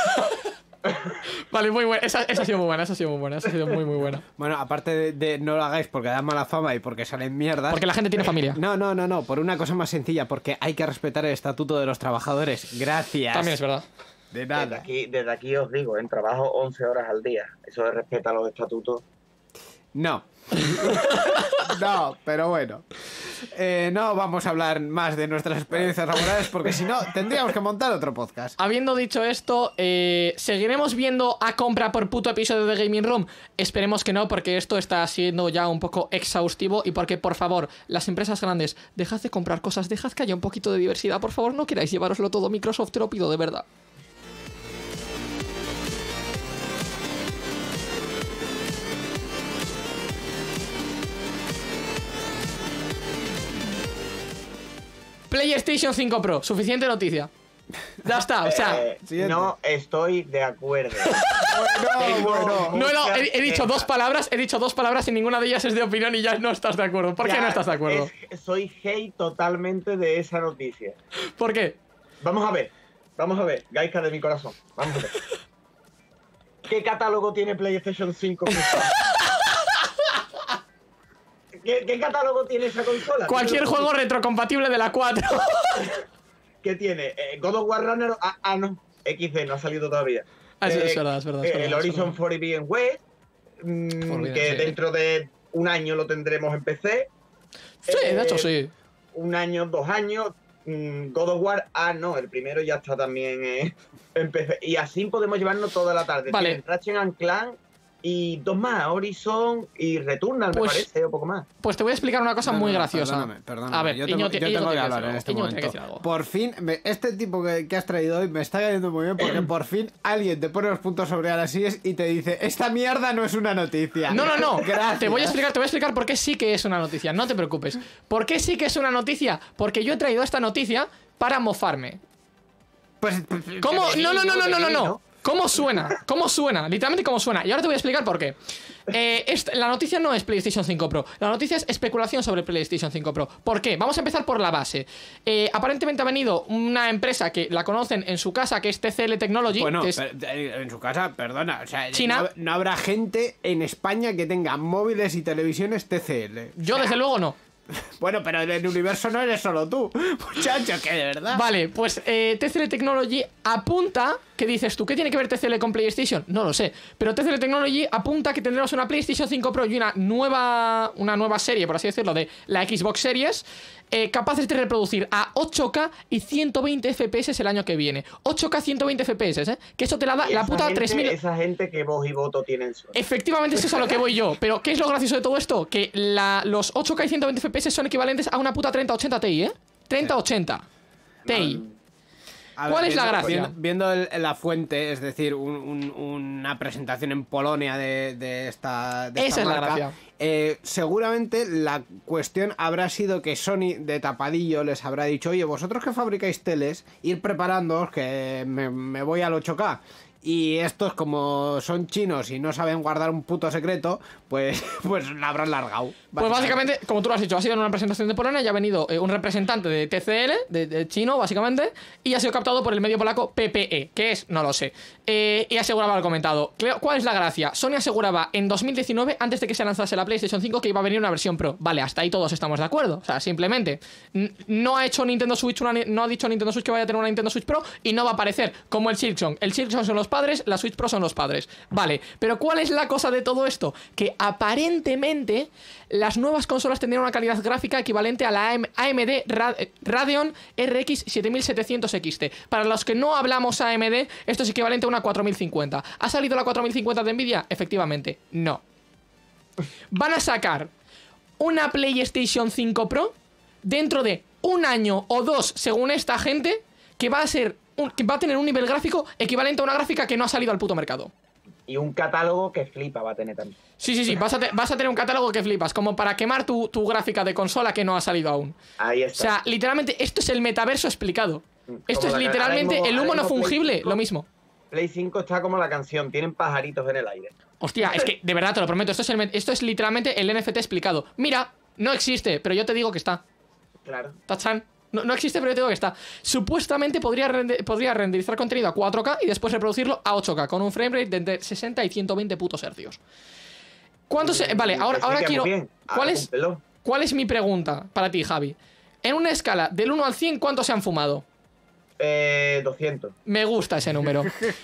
Vale, muy buena. Esa ha sido muy buena, esa ha sido muy muy buena. Bueno, aparte de no lo hagáis porque da mala fama y porque salen mierdas. Porque la gente tiene familia. No, por una cosa más sencilla, porque hay que respetar el estatuto de los trabajadores. Gracias. También es verdad. De nada. Desde aquí os digo, en trabajo 11 horas al día. Eso de respetar los estatutos. No. No, pero bueno. No vamos a hablar más de nuestras experiencias laborales porque si no tendríamos que montar otro podcast. Habiendo dicho esto, ¿seguiremos viendo a compra por puto episodio de Gaming Room? Esperemos que no, porque esto está siendo ya un poco exhaustivo y porque, por favor, las empresas grandes, dejad de comprar cosas, dejad que haya un poquito de diversidad, por favor, no queráis llevaroslo todo. Microsoft, te lo pido de verdad. PlayStation 5 Pro, suficiente noticia. Ya está, o sea. No estoy de acuerdo. No, he dicho dos palabras y ninguna de ellas es de opinión y ya no estás de acuerdo. ¿Por qué no estás de acuerdo? Soy hate totalmente de esa noticia. ¿Por qué? Vamos a ver, Gaika de mi corazón. Vamos a ver. ¿Qué catálogo tiene PlayStation 5? ¿Qué catálogo tiene esa consola? Cualquier juego retrocompatible de la 4. ¿Qué tiene? God of War Runner. No. XD, no ha salido todavía. Es verdad. El Horizon Forbidden West. Que dentro de un año lo tendremos en PC. Sí, de hecho sí. Un año, 2 años. God of War. No, el primero ya está también en PC. Y así podemos llevarnos toda la tarde. Vale. Tienen Ratchet & Clank. Y 2 más, Horizon y Returnal, Pues, me parece, o poco más. Pues te voy a explicar una cosa muy graciosa. Perdóname. A ver, yo tengo que hablar en este momento. Por fin, este tipo que has traído hoy me está cayendo muy bien porque por fin alguien te pone los puntos sobre las sillas y te dice: esta mierda no es una noticia. No. Gracias. Te voy a explicar por qué sí que es una noticia. No te preocupes. ¿Por qué sí que es una noticia? Porque yo he traído esta noticia para mofarme. Pues, ¿Cómo? No. ¿Cómo suena? ¿Cómo suena? Literalmente cómo suena. Y ahora te voy a explicar por qué. La noticia no es PlayStation 5 Pro. La noticia es especulación sobre PlayStation 5 Pro. ¿Por qué? Vamos a empezar por la base. Aparentemente ha venido una empresa que la conocen en su casa, que es TCL Technology. Bueno, que es en su casa, perdona, o sea, China. No habrá gente en España que tenga móviles y televisiones TCL. Yo desde luego no. Bueno, pero en el universo no eres solo tú, muchacho, que de verdad. Vale, pues TCL Technology apunta. ¿Qué dices tú? ¿Qué tiene que ver TCL con PlayStation? No lo sé. Pero TCL Technology apunta que tendremos una PlayStation 5 Pro y una nueva serie, por así decirlo, de la Xbox Series, capaces de reproducir a 8K y 120 FPS el año que viene. 8K 120 FPS, que eso te la da la puta 3000. Esa gente que voz y voto tienen suerte. Efectivamente, eso es a lo que voy yo. Pero ¿qué es lo gracioso de todo esto? Que los 8K y 120 FPS son equivalentes a una puta 3080 Ti, 3080 Ti. Ver, ¿Cuál es la gracia? Viendo la fuente, es decir, una presentación en Polonia de esta Esa es la marca, gracia. seguramente la cuestión habrá sido que Sony de tapadillo les habrá dicho: oye, vosotros que fabricáis teles, ir preparándoos que me voy al 8K. Y estos, como son chinos y no saben guardar un puto secreto, pues la habrán largado. Pues básicamente, como tú lo has dicho, ha sido en una presentación de Polonia, ya ha venido un representante de TCL, de chino, básicamente, y ha sido captado por el medio polaco PPE, que es, no lo sé. Y aseguraba, lo comentado. ¿Cuál es la gracia? Sony aseguraba en 2019, antes de que se lanzase la PlayStation 5, que iba a venir una versión Pro. Vale, hasta ahí todos estamos de acuerdo. O sea, simplemente, no ha hecho Nintendo Switch, no ha dicho Nintendo Switch que vaya a tener una Nintendo Switch Pro, y no va a aparecer como el Silksong. El Silksong son los padres, la Switch Pro son los padres. Vale, pero ¿cuál es la cosa de todo esto? Que aparentemente las nuevas consolas tendrían una calidad gráfica equivalente a la AMD Radeon RX 7700 XT. Para los que no hablamos AMD, esto es equivalente a una 4050. ¿Ha salido la 4050 de Nvidia? Efectivamente, no. Van a sacar una PlayStation 5 Pro dentro de un año o dos, según esta gente, que va a tener un nivel gráfico equivalente a una gráfica que no ha salido al puto mercado. Y un catálogo que flipa va a tener también. Sí, vas a tener un catálogo que flipas, como para quemar tu gráfica de consola que no ha salido aún. Ahí está. O sea, literalmente, esto es el metaverso explicado. Esto es literalmente el humo no fungible, lo mismo. Play 5 está como la canción, tienen pajaritos en el aire. Hostia, es que, de verdad, te lo prometo, esto es literalmente el NFT explicado. Mira, no existe, pero yo te digo que está. Claro. Tachan. No existe, pero yo te digo que está. Supuestamente podría renderizar contenido a 4K y después reproducirlo a 8K con un framerate de entre 60 y 120 putos hercios. Vale, ahora quiero... ¿Cuál es mi pregunta para ti, Javi? En una escala del 1 al 100, ¿cuántos se han fumado? 200. Me gusta ese número.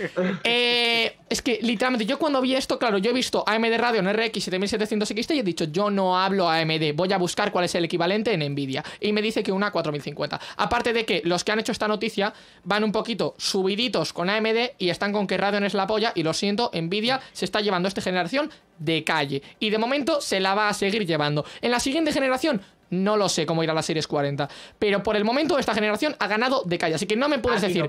Es que literalmente yo cuando vi esto, claro, yo he visto AMD Radeon RX 7700 XT y he dicho, yo no hablo AMD, voy a buscar cuál es el equivalente en Nvidia. Y me dice que una 4050. Aparte de que los que han hecho esta noticia van un poquito subiditos con AMD y están con que Radeon es la polla. Y lo siento, Nvidia se está llevando esta generación de calle. Y de momento se la va a seguir llevando. En la siguiente generación... no lo sé cómo irá la Series 40, pero por el momento esta generación ha ganado de calle, así que no me puedes decir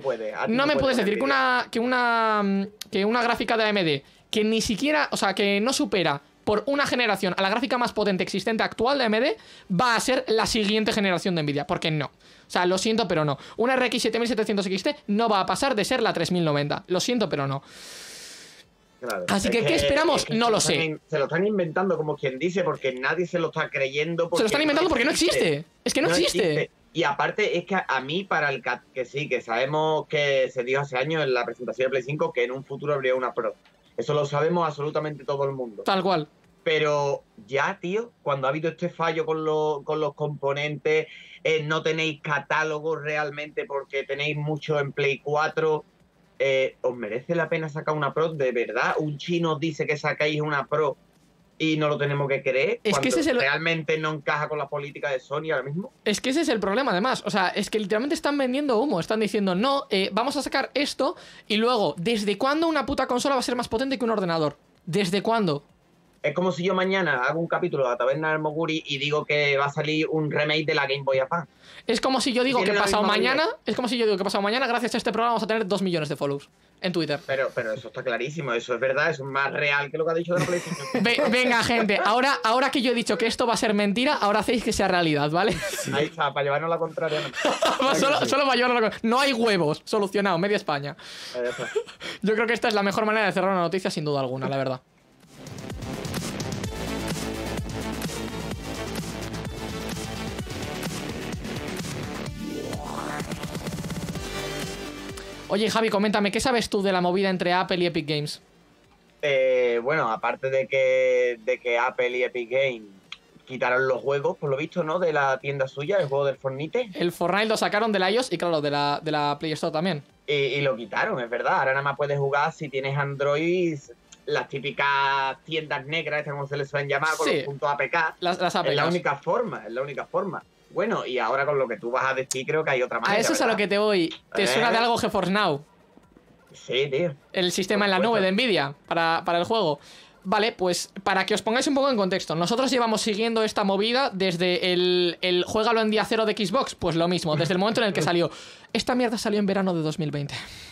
que una gráfica de AMD que ni siquiera, o sea, que no supera por una generación a la gráfica más potente existente actual de AMD va a ser la siguiente generación de Nvidia, porque no. O sea, lo siento, pero no. Una RX 7700 XT no va a pasar de ser la 3090. Lo siento, pero no. Claro. Así que, ¿qué esperamos? No lo sé. Se lo están inventando, como quien dice, porque nadie se lo está creyendo. Se lo están inventando porque no existe. Es que no existe. Y aparte, es que a mí, para el que sí, que sabemos que se dijo hace años en la presentación de Play 5 que en un futuro habría una Pro. Eso lo sabemos absolutamente todo el mundo. Tal cual. Pero ya, tío, cuando ha habido este fallo con los componentes, no tenéis catálogo realmente porque tenéis mucho en Play 4... ¿os merece la pena sacar una Pro? ¿De verdad? ¿Un chino dice que sacáis una Pro y no lo tenemos que creer? Es que realmente no encaja con la política de Sony ahora mismo. Es que ese es el problema, además. O sea, es que literalmente están vendiendo humo. Están diciendo, no, vamos a sacar esto. Y luego, ¿desde cuándo una puta consola va a ser más potente que un ordenador? ¿Desde cuándo? Es como si yo mañana hago un capítulo de la Taberna del Moguri y digo que va a salir un remake de la Game Boy Advance. Es como si yo digo que Tiene la pasado misma mañana, habilidad. es como si yo digo que pasado mañana, gracias a este programa, vamos a tener 2 millones de follows en Twitter. Pero eso está clarísimo, eso es verdad, eso es más real que lo que ha dicho de la PlayStation. Venga, gente, ahora que yo he dicho que esto va a ser mentira, ahora hacéis que sea realidad, ¿vale? Ahí está, para llevarnos la contraria. solo para llevarlo. No hay huevos, solucionado, media España. Ahí está. Yo creo que esta es la mejor manera de cerrar una noticia, sin duda alguna, la verdad. Oye, Javi, coméntame, ¿qué sabes tú de la movida entre Apple y Epic Games? Bueno, aparte de que Apple y Epic Games quitaron los juegos, por lo visto, ¿no? De la tienda suya, el juego del Fortnite. El Fortnite lo sacaron de la iOS y, claro, de la Play Store también. Y lo quitaron, es verdad. Ahora nada más puedes jugar si tienes Android, las típicas tiendas negras, como se les suelen llamar, con Sí. los puntos APK. Las Es la APKs. única forma, es la única forma. Bueno, y ahora con lo que tú vas a decir, creo que hay otra manera. A eso es a lo ¿verdad? que te voy. ¿Te suena de algo GeForce Now? Sí, tío. El sistema Por en la supuesto. nube de Nvidia para el juego. Vale, pues para que os pongáis un poco en contexto, nosotros llevamos siguiendo esta movida desde el juégalo en día cero de Xbox, pues lo mismo, desde el momento en el que salió. Esta mierda salió en verano de 2020.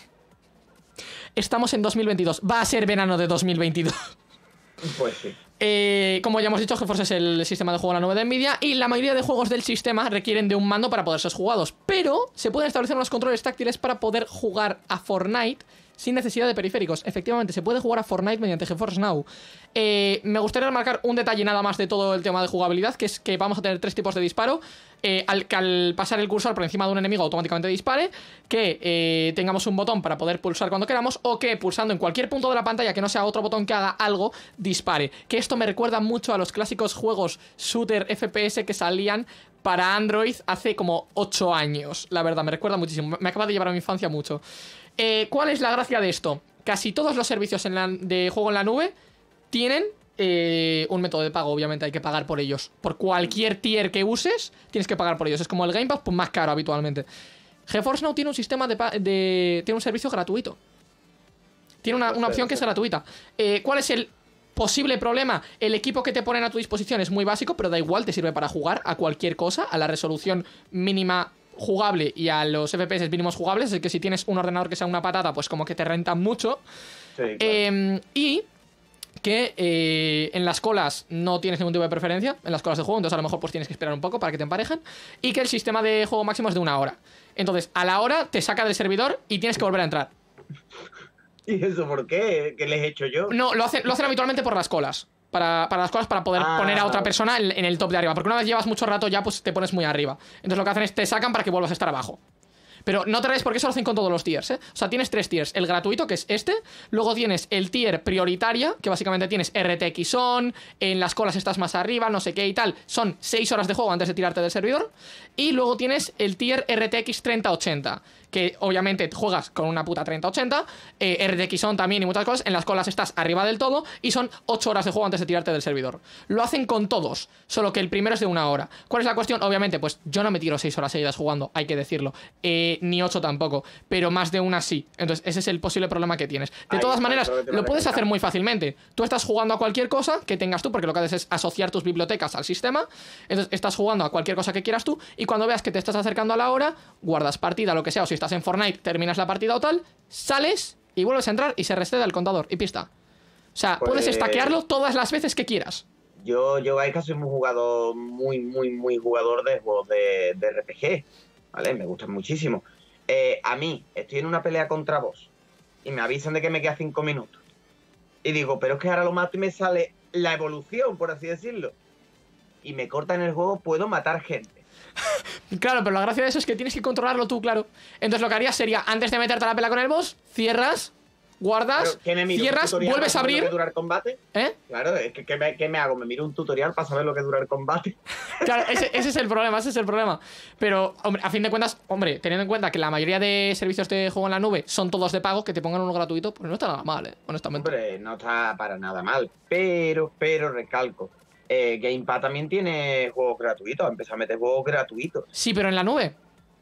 Estamos en 2022, va a ser verano de 2022. Pues sí. Como ya hemos dicho, GeForce es el sistema de juego en la nube de Nvidia y la mayoría de juegos del sistema requieren de un mando para poder ser jugados, pero se pueden establecer unos controles táctiles para poder jugar a Fortnite sin necesidad de periféricos. Efectivamente, se puede jugar a Fortnite mediante GeForce Now. Me gustaría remarcar un detalle nada más de todo el tema de jugabilidad, que es que vamos a tener 3 tipos de disparo. Que al pasar el cursor por encima de un enemigo automáticamente dispare, que tengamos un botón para poder pulsar cuando queramos, o que pulsando en cualquier punto de la pantalla que no sea otro botón que haga algo, dispare. Que esto me recuerda mucho a los clásicos juegos shooter FPS que salían para Android hace como 8 años. La verdad, me recuerda muchísimo, me acaba de llevar a mi infancia mucho. ¿Cuál es la gracia de esto? Casi todos los servicios de juego en la nube tienen un método de pago, obviamente hay que pagar por ellos. Por cualquier tier que uses, tienes que pagar por ellos. Es como el Game Pass, pues más caro habitualmente. GeForce Now tiene un sistema tiene un servicio gratuito. Tiene una opción que es gratuita. ¿Cuál es el posible problema? El equipo que te ponen a tu disposición es muy básico, pero da igual, te sirve para jugar a cualquier cosa, a la resolución mínima jugable y a los FPS mínimos jugables. Es que si tienes un ordenador que sea una patata, pues como que te rentan mucho. Sí, claro. Y que en las colas no tienes ningún tipo de preferencia, en las colas de juego, entonces a lo mejor pues tienes que esperar un poco para que te emparejen. Y que el sistema de juego máximo es de 1 hora. Entonces a la hora te saca del servidor y tienes que volver a entrar. ¿Y eso por qué? ¿Qué les he hecho yo? No, lo hacen habitualmente por las colas. Para las colas, para poder poner a otra persona en el top de arriba. Porque una vez llevas mucho rato ya, pues te pones muy arriba. Entonces lo que hacen es te sacan para que vuelvas a estar abajo. Pero no te rayes porque eso lo hacen con todos los tiers, ¿eh? O sea, tienes 3 tiers. El gratuito, que es este. Luego tienes el tier prioritaria, que básicamente tienes RTX on, en las colas estás más arriba, no sé qué y tal. Son 6 horas de juego antes de tirarte del servidor. Y luego tienes el tier RTX 3080, que obviamente juegas con una puta 3080. RTX on también y muchas cosas. En las colas estás arriba del todo y son 8 horas de juego antes de tirarte del servidor. Lo hacen con todos, solo que el primero es de 1 hora. ¿Cuál es la cuestión? Obviamente, pues yo no me tiro 6 horas seguidas jugando, hay que decirlo. Ni 8 tampoco, pero más de una sí. Entonces ese es el posible problema que tienes. De todas maneras, lo puedes hacer muy fácilmente. Tú estás jugando a cualquier cosa que tengas tú, porque lo que haces es asociar tus bibliotecas al sistema. Entonces estás jugando a cualquier cosa que quieras tú, y cuando veas que te estás acercando a la hora, guardas partida, lo que sea, o si estás en Fortnite, terminas la partida o tal, sales y vuelves a entrar y se reseta el contador y pista. O sea, Pues puedes stackearlo todas las veces que quieras. Yo Gaika, soy muy jugador, muy jugador de juegos de RPG, ¿vale? Me gustan muchísimo. A mí, estoy en una pelea contra vos y me avisan de que me queda 5 minutos. Y digo, pero es que ahora lo mato y me sale la evolución, por así decirlo. Y me cortan el juego, puedo matar gente. Claro, pero la gracia de eso es que tienes que controlarlo tú, claro. Entonces lo que harías sería, antes de meterte a la pelea con el boss, cierras, guardas, ¿Qué me miro? ¿Un cierras, tutorial vuelves a para saber lo abrir. que dura el combate? ¿Eh? Claro, es que ¿qué me hago? ¿Me miro un tutorial para saber lo que dura el combate? Claro, ese es el problema, ese es el problema. Pero, hombre, a fin de cuentas, hombre, teniendo en cuenta que la mayoría de servicios de juego en la nube son todos de pago, que te pongan uno gratuito, pues no está nada mal, honestamente. Hombre, no está para nada mal. Pero recalco, Game Pass también tiene juegos gratuitos. Empezó a meter juegos gratuitos. Sí, pero en la nube.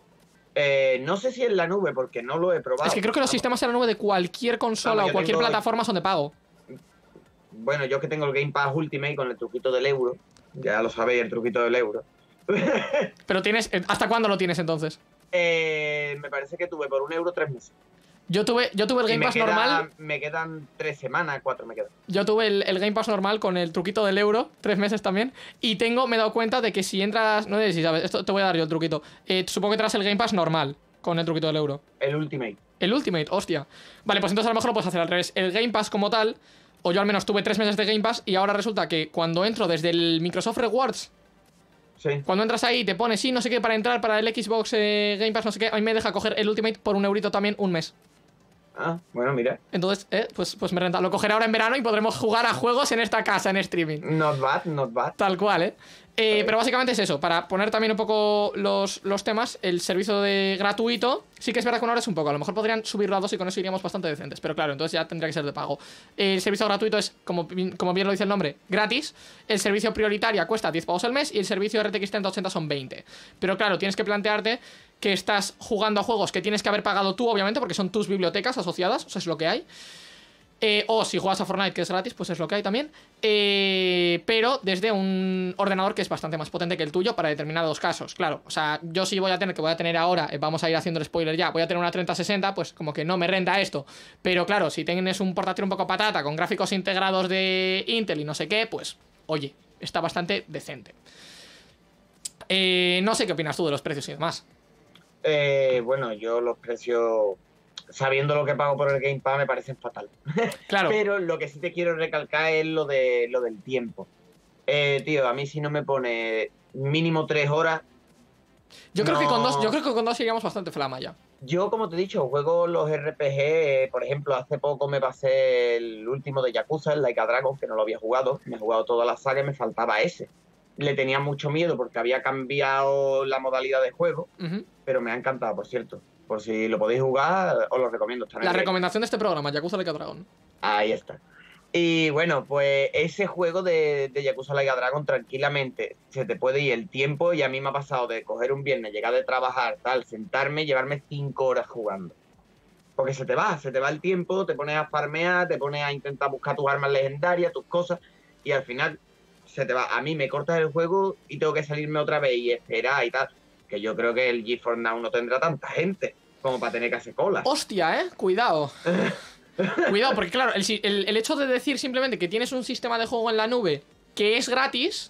No sé si en la nube, porque no lo he probado. Es que creo que los sistemas en la nube de cualquier consola Vamos, o yo cualquier tengo- plataforma son de pago. bueno, yo que tengo el Game Pass Ultimate con el truquito del euro, ya lo sabéis, el truquito del euro. Pero tienes... ¿Hasta cuándo lo tienes entonces? Me parece que tuve por 1 euro 3 meses. Yo tuve el Game Pass normal. Me quedan 3 semanas, 4 me quedan. Yo tuve el Game Pass normal con el truquito del euro, 3 meses también. Y me he dado cuenta de que si entras... No sé si sabes, esto te voy a dar yo el truquito. Supongo que tendrás el Game Pass normal con el truquito del euro. El Ultimate. El Ultimate, hostia. Vale, pues entonces a lo mejor lo puedes hacer al revés. El Game Pass como tal, o yo al menos tuve 3 meses de Game Pass y ahora resulta que cuando entro desde el Microsoft Rewards, sí, cuando entras ahí te pone, sí, no sé qué, para entrar para el Xbox Game Pass, no sé qué, a mí me deja coger el Ultimate por 1 eurito también un mes. Ah, bueno, mira. Entonces, pues me renta. Lo cogeré ahora en verano y podremos jugar a juegos en esta casa, en streaming. Not bad, not bad. Tal cual, ¿eh? Pero básicamente es eso, para poner también un poco los temas, el servicio de gratuito, sí que es verdad que ahora es un poco, a lo mejor podrían subirlo a 2 y con eso iríamos bastante decentes, pero claro, entonces ya tendría que ser de pago. El servicio gratuito es, como bien lo dice el nombre, gratis. El servicio prioritaria cuesta 10 pavos al mes y el servicio RTX 3080 son 20. Pero claro, tienes que plantearte que estás jugando a juegos que tienes que haber pagado tú, obviamente, porque son tus bibliotecas asociadas, o sea, es lo que hay. O si juegas a Fortnite, que es gratis, pues es lo que hay también. Pero desde un ordenador que es bastante más potente que el tuyo para determinados casos. Claro, o sea, yo sí voy a tener ahora, vamos a ir haciendo el spoiler ya, voy a tener una 3060, pues como que no me renta esto. Pero claro, si tienes un portátil un poco patata con gráficos integrados de Intel y no sé qué, pues, oye, está bastante decente. No sé qué opinas tú de los precios y demás. Bueno, yo los precios, sabiendo lo que pago por el Game Pass, me parecen fatal. Claro. Pero lo que sí te quiero recalcar es lo del tiempo. Tío, a mí si no me pone mínimo 3 horas... Yo creo no. que con dos iríamos bastante flama ya. Yo, como te he dicho, juego los RPG, por ejemplo, hace poco me pasé el último de Yakuza, el Like a Dragon, que no lo había jugado. Me he jugado toda la saga y me faltaba ese. Le tenía mucho miedo porque había cambiado la modalidad de juego, pero me ha encantado, por cierto. Por si lo podéis jugar, os lo recomiendo. La recomendación de este programa, Yakuza Like a Dragon. Ahí está. Y bueno, pues ese juego de Yakuza Like a Dragon, tranquilamente se te puede ir el tiempo, y a mí me ha pasado de coger un viernes, llegar de trabajar, tal, sentarme y llevarme 5 horas jugando. Porque se te va el tiempo, te pones a farmear, te pones a intentar buscar tus armas legendarias, tus cosas, y al final se te va. A mí me cortas el juego y tengo que salirme otra vez y esperar y tal. Que yo creo que el GeForce Now no tendrá tanta gente como para tener que hacer cola. Hostia, cuidado. Cuidado, porque claro, el hecho de decir simplemente que tienes un sistema de juego en la nube que es gratis,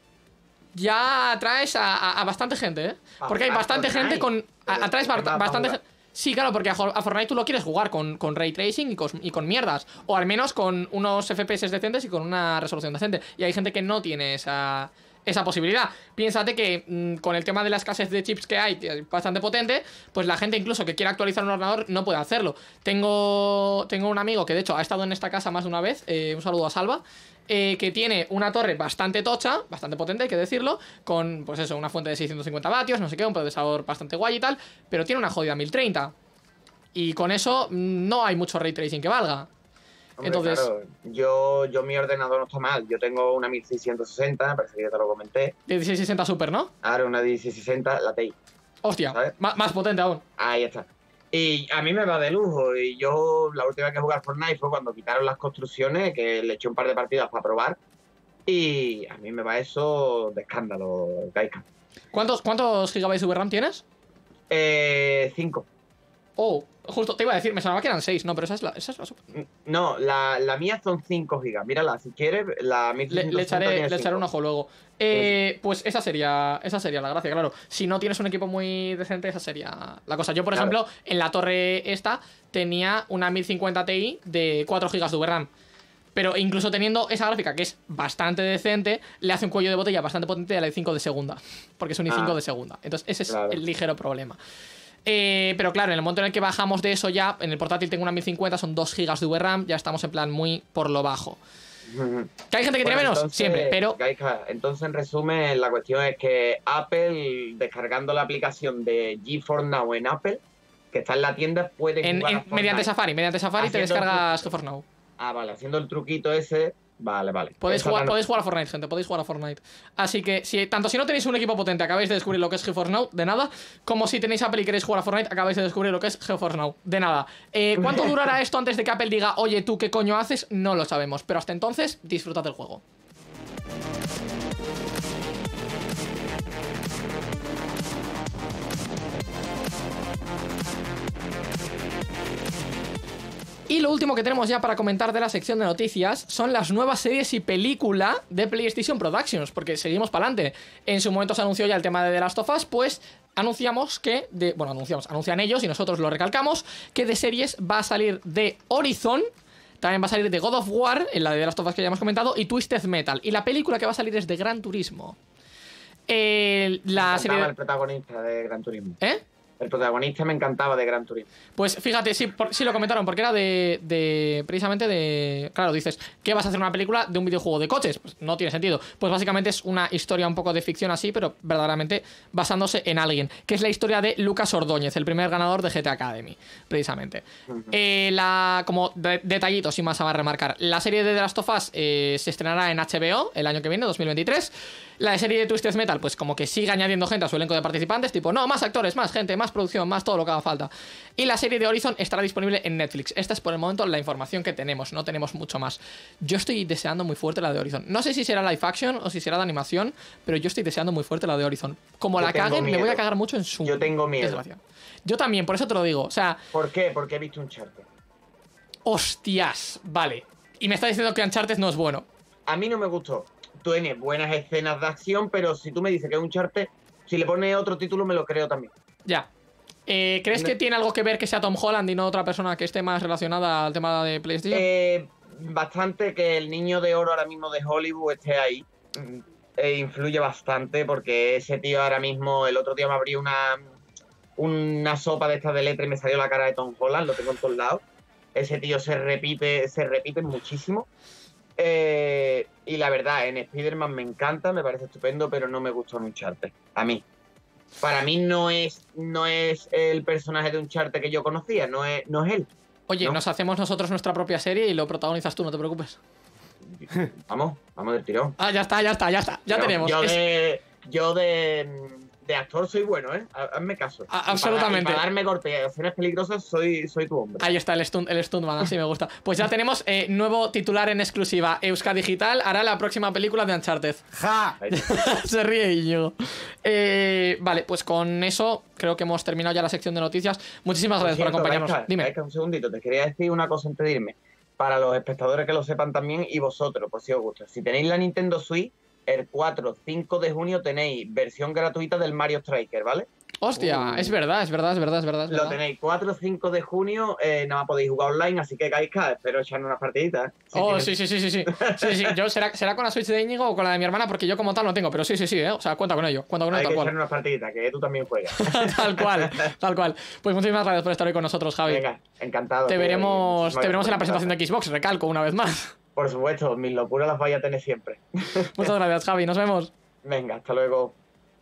ya atraes a bastante gente, Porque hay bastante gente con... Atraes bastante gente... Sí, claro, porque a Fortnite tú lo quieres jugar con Ray Tracing y con mierdas. O al menos con unos FPS decentes y con una resolución decente. Y hay gente que no tiene esa posibilidad. Piénsate que con el tema de la escasez de chips que hay, que es bastante potente, pues la gente incluso que quiera actualizar un ordenador no puede hacerlo. Tengo un amigo que de hecho ha estado en esta casa más de una vez, un saludo a Salva, que tiene una torre bastante tocha, bastante potente, hay que decirlo, con pues eso, una fuente de 650 vatios, no sé qué, un procesador bastante guay y tal, pero tiene una jodida 1030. Y con eso no hay mucho ray tracing que valga. Hombre, entonces, claro, yo mi ordenador no está mal. Yo tengo una 1660, parece que ya te lo comenté. 1660 Super, ¿no? Ahora una 1660, la TI. Hostia, más potente aún. Ahí está. Y a mí me va de lujo. Y yo la última vez que jugué a Fortnite fue cuando quitaron las construcciones, que le eché un par de partidas para probar. Y a mí me va eso de escándalo, Gaika. ¿Cuántos gigabytes de VRAM tienes? 5. Oh, justo te iba a decir, me sonaba que eran 6, no, pero esa es la super. No, la mía son 5 gigas. Mírala, si quieres, la 1660 le echaré un ojo luego. Pues esa sería la gracia, claro. Si no tienes un equipo muy decente, esa sería la cosa. Yo, por ejemplo, en la torre esta tenía una 1050 Ti de 4 GB de VRAM. Pero incluso teniendo esa gráfica, que es bastante decente, le hace un cuello de botella bastante potente a la i5 de segunda. Porque es un i5 de segunda. Entonces ese es el ligero problema. Pero claro, en el momento en el que bajamos de eso ya, en el portátil tengo una 1050, son 2 GB de VRAM, ya estamos en plan muy por lo bajo. ¿Que hay gente que tiene menos? Entonces, siempre, pero... Entonces, en resumen, la cuestión es que Apple, descargando la aplicación de GeForce Now en Apple, que está en la tienda, puede jugar a mediante Safari te descargas GeForce Now. Vale, haciendo el truquito ese, Vale, vale. Podéis jugar a Fortnite, gente, podéis jugar a Fortnite. Así que, tanto si no tenéis un equipo potente, acabáis de descubrir lo que es GeForce Now, de nada. Como si tenéis Apple y queréis jugar a Fortnite, acabáis de descubrir lo que es GeForce Now, de nada. ¿Cuánto durará esto antes de que Apple diga, oye, tú qué coño haces? No lo sabemos, pero hasta entonces, disfrutad del juego. Y lo último que tenemos ya para comentar de la sección de noticias son las nuevas series y película de PlayStation Productions, porque seguimos para adelante. En su momento se anunció ya el tema de The Last of Us, pues anunciamos que, anuncian ellos y nosotros lo recalcamos, que de series va a salir de Horizon, también va a salir de God of War, en la de The Last of Us que ya hemos comentado, y Twisted Metal. Y la película que va a salir es de Gran Turismo. La serie... el protagonista de Gran Turismo. ¿Eh? El protagonista me encantaba de Gran Turismo. Pues fíjate, sí lo comentaron, porque era precisamente de... Claro, dices, ¿qué vas a hacer una película de un videojuego de coches? Pues no tiene sentido. Pues básicamente es una historia un poco de ficción así, pero verdaderamente basándose en alguien, que es la historia de Lucas Ordóñez, el primer ganador de GTA Academy, precisamente. Como detallito, sin más a remarcar, la serie de The Last of Us se estrenará en HBO el año que viene, 2023. La serie de Twisted Metal, pues como que sigue añadiendo gente a su elenco de participantes, tipo, no, más actores, más gente, más producción, más todo lo que haga falta. Y la serie de Horizon estará disponible en Netflix. Esta es por el momento la información que tenemos, no tenemos mucho más. Yo estoy deseando muy fuerte la de Horizon. No sé si será live action o si será de animación, pero yo estoy deseando muy fuerte la de Horizon. Como la caguen, me voy a cagar mucho en su... Yo tengo miedo. Desgracia. Yo también, por eso te lo digo. O sea... ¿Por qué? Porque he visto Uncharted. Hostias, vale. Y me está diciendo que Uncharted no es bueno. A mí no me gustó. Tiene buenas escenas de acción, pero si tú me dices que es Uncharted, si le pones otro título me lo creo también. Ya. ¿Crees que tiene algo que ver que sea Tom Holland y no otra persona que esté más relacionada al tema de PlayStation? Bastante que el niño de oro ahora mismo de Hollywood esté ahí. Influye bastante porque ese tío ahora mismo, el otro día me abrió una sopa de estas de letra y me salió la cara de Tom Holland, lo tengo en todos lados. Ese tío se repite muchísimo. Y la verdad, en Spider-Man me encanta, me parece estupendo, pero no me gustó en Uncharted. A mí. Para mí no es el personaje de Uncharted que yo conocía, no es él. Oye, ¿no? Nos hacemos nosotros nuestra propia serie y lo protagonizas tú, no te preocupes. Vamos del tirón. Ya está. Ya tenemos. Yo de actor soy bueno, ¿eh? Hazme caso. Absolutamente. Para darme golpes y acciones peligrosas soy tu hombre. Ahí está el stuntman, así me gusta. Pues ya tenemos nuevo titular en exclusiva. Euska Digital hará la próxima película de Uncharted. ¡Ja! Se ríe Íñigo. Vale, pues con eso creo que hemos terminado ya la sección de noticias. Muchísimas gracias por acompañarnos. Dime. Un segundito, te quería decir una cosa antes de irme. Para los espectadores que lo sepan también y vosotros, por si os gusta. Si tenéis la Nintendo Switch, el 4-5 de junio tenéis versión gratuita del Mario Striker, ¿vale? Hostia, es verdad. Lo tenéis 4-5 de junio, nada más podéis jugar online, así que Gaiska, espero echarme unas partiditas. Sí. Sí. Yo será con la Switch de Íñigo o con la de mi hermana, porque yo como tal no tengo, pero sí, o sea, cuenta con ello, Hay tal que cual. echarme unas partiditas, que tú también juegas. tal cual. Pues muchísimas gracias por estar hoy con nosotros, Javi. Venga, encantado. Te veremos en la presentación de Xbox, recalco una vez más. Por supuesto, mis locuras las vais a tener siempre. Muchas gracias, Javi, nos vemos. Venga, hasta luego.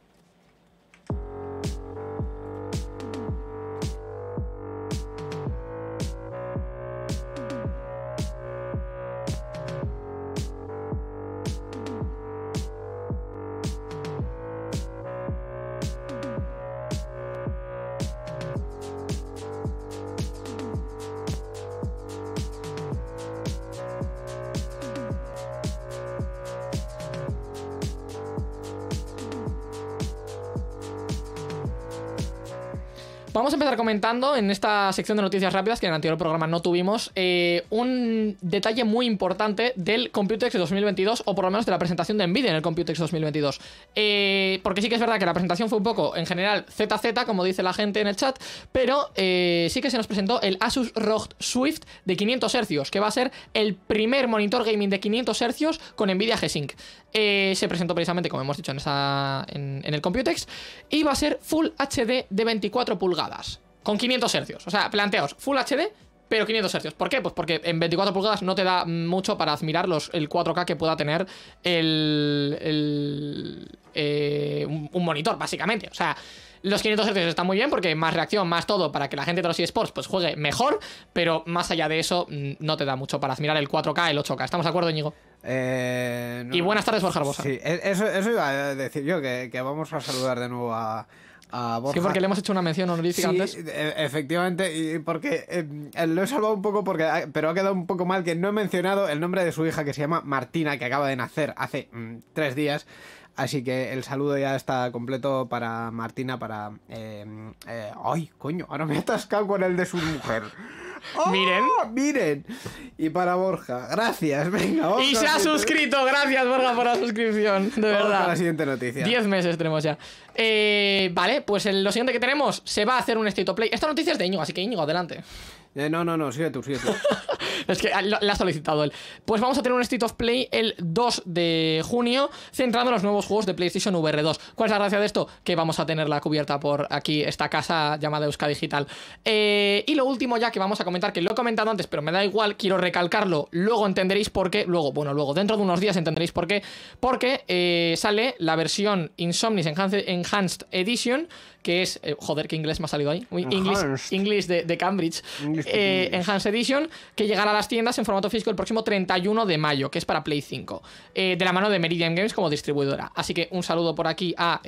Vamos a empezar comentando en esta sección de noticias rápidas, que en el anterior programa no tuvimos, un detalle muy importante del Computex 2022, o por lo menos de la presentación de Nvidia en el Computex 2022. Porque sí que es verdad que la presentación fue un poco, en general, ZZ, como dice la gente en el chat, pero sí que se nos presentó el Asus ROG Swift de 500 Hz, que va a ser el primer monitor gaming de 500 Hz con Nvidia G-Sync. Se presentó precisamente, como hemos dicho, en el Computex, y va a ser Full HD de 24 pulgadas. Con 500 Hz. O sea, planteaos, Full HD, pero 500 Hz. ¿Por qué? Pues porque en 24 pulgadas no te da mucho para admirar el 4K que pueda tener el un monitor, básicamente. O sea, los 500 Hz están muy bien porque más reacción, más todo, para que la gente de los eSports pues juegue mejor, pero más allá de eso no te da mucho para mirar el 4K, el 8K. ¿Estamos de acuerdo, Íñigo? No, y buenas tardes, Borja Arbosa. Sí, eso iba a decir yo, que vamos a saludar de nuevo a Borja. Sí, porque le hemos hecho una mención honorífica antes. Efectivamente, y porque lo he salvado un poco, pero ha quedado un poco mal que no he mencionado el nombre de su hija, que se llama Martina, que acaba de nacer hace 3 días. Así que el saludo ya está completo para Martina, para... ¡Ay, coño! Ahora me he atascado con el de su mujer. ¡Oh, miren! Y para Borja, gracias, venga. Y se ha suscrito, gracias Borja por la suscripción, de verdad. Vamos a la siguiente noticia. 10 meses tenemos ya. Vale, pues lo siguiente que tenemos, se va a hacer un State of Play. Esta noticia es de Íñigo, así que Íñigo, adelante. No, sigue tú. Es que la ha solicitado él. Pues vamos a tener un State of Play el 2 de junio, centrado en los nuevos juegos de PlayStation VR 2. ¿Cuál es la gracia de esto? Que vamos a tenerla cubierta por aquí, esta casa llamada Euskadi Digital. Y lo último ya que vamos a comentar, que lo he comentado antes, pero me da igual, quiero recalcarlo, luego entenderéis por qué, luego, dentro de unos días entenderéis por qué, porque sale la versión Insomniac Enhanced Edition, que es... joder, qué inglés me ha salido ahí. English de Cambridge. Enhanced Edition, que llegará a las tiendas en formato físico el próximo 31 de mayo, que es para Play 5, de la mano de Meridian Games como distribuidora. Así que un saludo por aquí a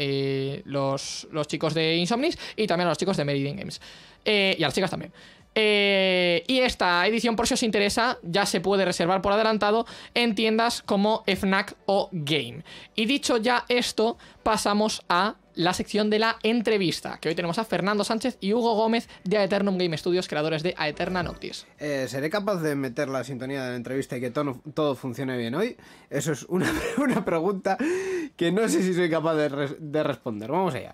los chicos de Insomniac y también a los chicos de Meridian Games. Y a las chicas también. Y esta edición, por si os interesa, ya se puede reservar por adelantado en tiendas como Fnac o Game. Y dicho ya esto, pasamos a la sección de la entrevista, que hoy tenemos a Fernando Sánchez y Hugo Gómez de Aeternum Game Studios, creadores de Aeterna Noctis. ¿Seré capaz de meter la sintonía de la entrevista y que todo funcione bien hoy? Eso es una pregunta que no sé si soy capaz de responder. Vamos allá.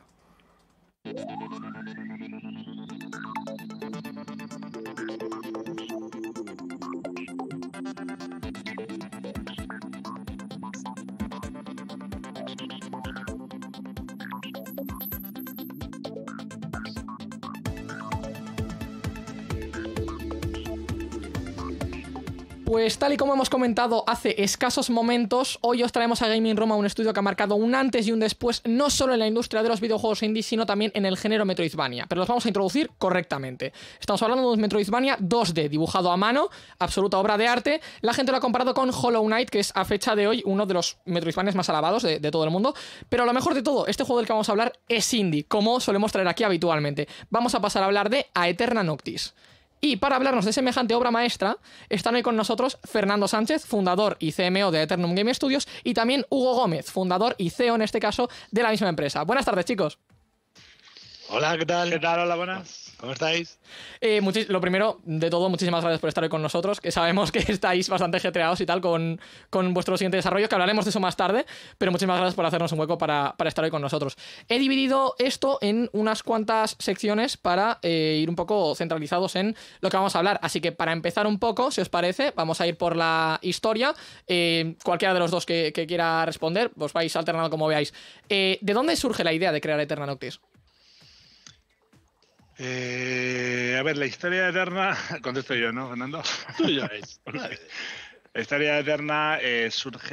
Pues tal y como hemos comentado hace escasos momentos, hoy os traemos a Gaming Room, un estudio que ha marcado un antes y un después, no solo en la industria de los videojuegos indie, sino también en el género Metroidvania. Pero los vamos a introducir correctamente. Estamos hablando de un Metroidvania 2D, dibujado a mano, absoluta obra de arte. La gente lo ha comparado con Hollow Knight, que es a fecha de hoy uno de los Metroidvanias más alabados de todo el mundo. Pero lo mejor de todo, este juego del que vamos a hablar es indie, como solemos traer aquí habitualmente. Vamos a pasar a hablar de Aeterna Noctis. Y para hablarnos de semejante obra maestra, están hoy con nosotros Fernando Sánchez, fundador y CMO de Aeternum Game Studios, y también Hugo Gómez, fundador y CEO en este caso de la misma empresa. Buenas tardes, chicos. Hola, ¿qué tal? ¿Qué tal? Hola, buenas. ¿Cómo estáis? Lo primero de todo, muchísimas gracias por estar hoy con nosotros, que sabemos que estáis bastante ajetreados y tal con vuestro siguiente desarrollo, que hablaremos de eso más tarde, pero muchísimas gracias por hacernos un hueco para estar hoy con nosotros. He dividido esto en unas cuantas secciones para ir un poco centralizados en lo que vamos a hablar, así que para empezar un poco, si os parece, vamos a ir por la historia. Cualquiera de los dos que quiera responder, os vais alternando como veáis. ¿De dónde surge la idea de crear Aeterna Noctis? A ver, la historia eterna, contesto yo, ¿no, Fernando? Tú ya ves. La historia eterna surge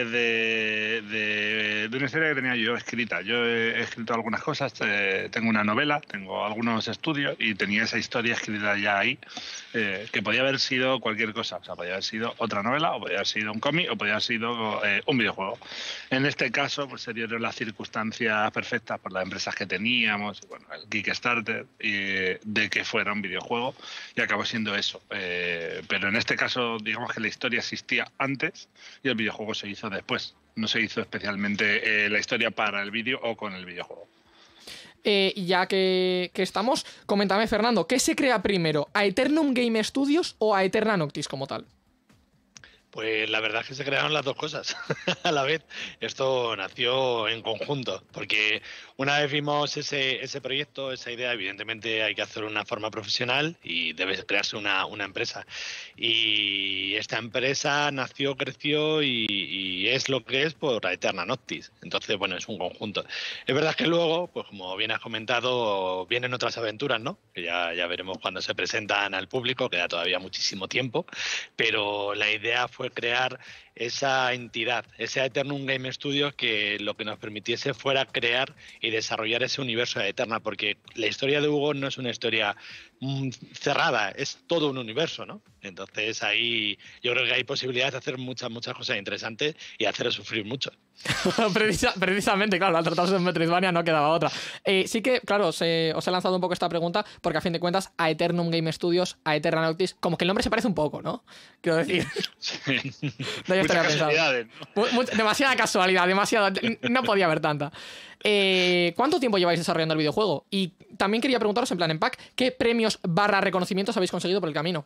de una historia que tenía yo escrita. Yo he escrito algunas cosas, tengo una novela, tengo algunos estudios y tenía esa historia escrita ya ahí, que podía haber sido cualquier cosa. O sea, podía haber sido otra novela, o podía haber sido un cómic, o podía haber sido un videojuego. En este caso, pues se dieron las circunstancias perfectas por las empresas que teníamos, bueno, el Kickstarter, de que fuera un videojuego, y acabó siendo eso. Pero en este caso, digamos que la historia existía antes y el videojuego se hizo después. No se hizo especialmente la historia para el vídeo o con el videojuego. Ya que estamos, coméntame, Fernando, ¿qué se crea primero? ¿Aeternum Game Studios o Aeterna Noctis como tal? Pues la verdad es que se crearon las dos cosas a la vez. Esto nació en conjunto, porque una vez vimos ese proyecto, esa idea, evidentemente hay que hacerlo de una forma profesional y debe crearse una empresa. Y esta empresa nació, creció y es lo que es por Aeterna Noctis. Entonces, bueno, es un conjunto. Es verdad que luego, pues como bien has comentado, vienen otras aventuras, ¿no? Que ya veremos cuando se presentan al público, queda todavía muchísimo tiempo, pero la idea fue crear esa entidad, ese Eternum Game Studios, que lo que nos permitiese fuera crear y desarrollar ese universo de Eterna, porque la historia de Hugo no es una historia cerrada, es todo un universo, ¿no? Entonces ahí yo creo que hay posibilidades de hacer muchas cosas interesantes y hacerle sufrir mucho. Precisamente, claro, al tratarse de Metroidvania no quedaba otra. Sí que, claro, os he lanzado un poco esta pregunta porque a fin de cuentas a Eternum Game Studios, a Eterna Noctis, como que el nombre se parece un poco, ¿no? Quiero decir. Sí. No, yo Muchas estaría casualidades, ¿no? demasiada casualidad, demasiada. No podía haber tanta. ¿Cuánto tiempo lleváis desarrollando el videojuego? Y también quería preguntaros, en plan en pack, ¿qué premios / reconocimientos habéis conseguido por el camino?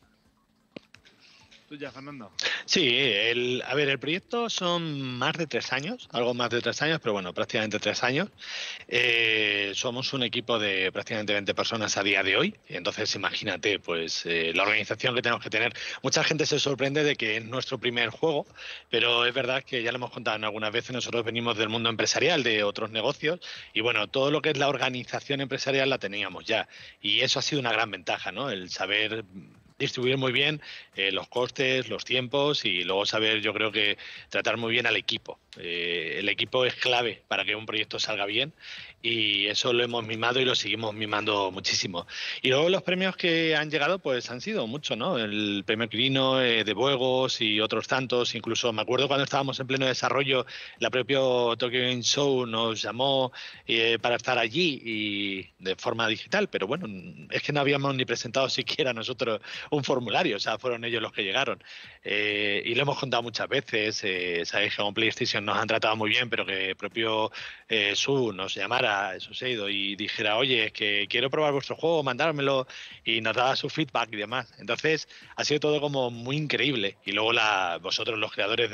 ¿Tú ya, Fernando? Sí, el proyecto son más de 3 años, algo más de 3 años, pero bueno, prácticamente 3 años. Somos un equipo de prácticamente 20 personas a día de hoy, y entonces imagínate, pues la organización que tenemos que tener. Mucha gente se sorprende de que es nuestro primer juego, pero es verdad que ya lo hemos contado en algunas veces, nosotros venimos del mundo empresarial, de otros negocios, y bueno, todo lo que es la organización empresarial la teníamos ya, y eso ha sido una gran ventaja, ¿no? El saber distribuir muy bien los costes, los tiempos y luego saber, yo creo que tratar muy bien al equipo. El equipo es clave para que un proyecto salga bien y eso lo hemos mimado y lo seguimos mimando muchísimo. Y luego los premios que han llegado pues han sido muchos, ¿no? El premio Quirino de Buegos y otros tantos, incluso me acuerdo cuando estábamos en pleno desarrollo, la propia Tokyo Game Show nos llamó para estar allí y de forma digital, pero bueno, es que no habíamos ni presentado siquiera nosotros un formulario, o sea, fueron ellos los que llegaron. Y lo hemos contado muchas veces, sabéis que con PlayStation nos han tratado muy bien, pero que el propio Su nos llamara, Suseido, y dijera, oye, es que quiero probar vuestro juego, mandármelo, y nos daba su feedback y demás. Entonces, ha sido todo como muy increíble. Y luego vosotros, los creadores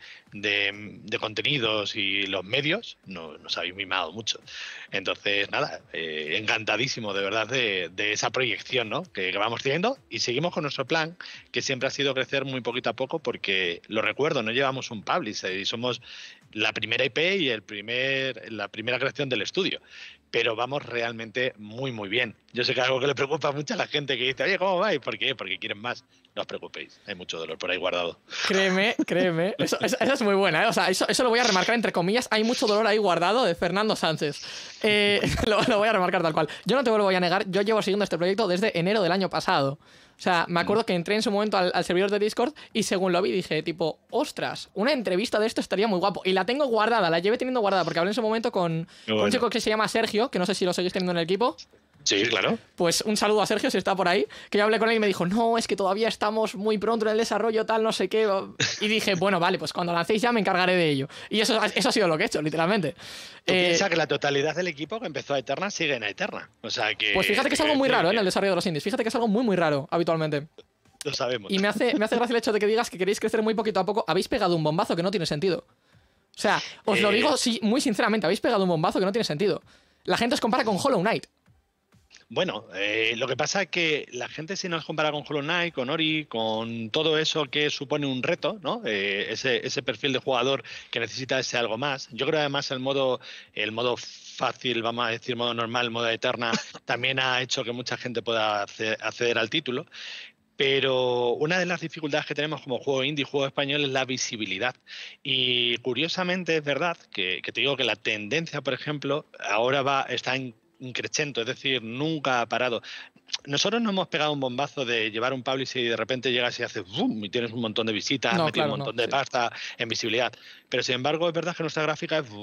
de contenidos y los medios, nos habéis mimado mucho. Entonces, nada, encantadísimo de verdad de esa proyección, ¿no? que vamos teniendo y seguimos con nuestro plan, que siempre ha sido crecer muy poquito a poco, porque lo recuerdo, no llevamos un publisher y somos la primera IP y la primera creación del estudio, pero vamos realmente muy bien. Yo sé que es algo que le preocupa mucho a la gente que dice, oye, ¿cómo vais? ¿Por qué? Porque quieren más. No os preocupéis, hay mucho dolor por ahí guardado. Créeme, eso es muy buena, ¿eh? O sea, eso lo voy a remarcar entre comillas, hay mucho dolor ahí guardado de Fernando Sánchez. Lo voy a remarcar tal cual. Yo no te lo voy a negar, yo llevo siguiendo este proyecto desde enero del año pasado. O sea, me acuerdo que entré en su momento al servidor de Discord y según lo vi dije, tipo, ostras, una entrevista de esto estaría muy guapo. Y la tengo guardada, la llevé teniendo guardada porque hablé en su momento con un chico que se llama Sergio, que no sé si lo seguís teniendo en el equipo. Sí, claro. Pues un saludo a Sergio si está por ahí, que yo hablé con él y me dijo, no, es que todavía estamos muy pronto en el desarrollo, tal, no sé qué. Y dije, bueno, vale, pues cuando lancéis ya me encargaré de ello. Y eso ha sido lo que he hecho, literalmente. Piensa que la totalidad del equipo que empezó a Eterna sigue en Eterna. O sea que... Pues fíjate que es algo muy raro en el desarrollo de los indies. Fíjate que es algo muy raro habitualmente. Lo sabemos. Y me hace gracia el hecho de que digas que queréis crecer muy poquito a poco. Habéis pegado un bombazo que no tiene sentido. O sea, os lo digo muy sinceramente, habéis pegado un bombazo que no tiene sentido. La gente os compara con Hollow Knight. Bueno, lo que pasa es que la gente si nos compara con Hollow Knight, con Ori, con todo eso que supone un reto, ¿no? Ese perfil de jugador que necesita ese algo más. Yo creo además el modo fácil, vamos a decir modo normal, modo Eterna, también ha hecho que mucha gente pueda acceder al título. Pero una de las dificultades que tenemos como juego indie, juego español, es la visibilidad. Y curiosamente es verdad que te digo que la tendencia, por ejemplo, ahora está en crescendo, es decir, nunca ha parado. Nosotros no hemos pegado un bombazo de llevar un publisher y de repente llegas y haces boom y tienes un montón de visitas, metes un montón de pasta en visibilidad. Pero sin embargo es verdad que nuestra gráfica es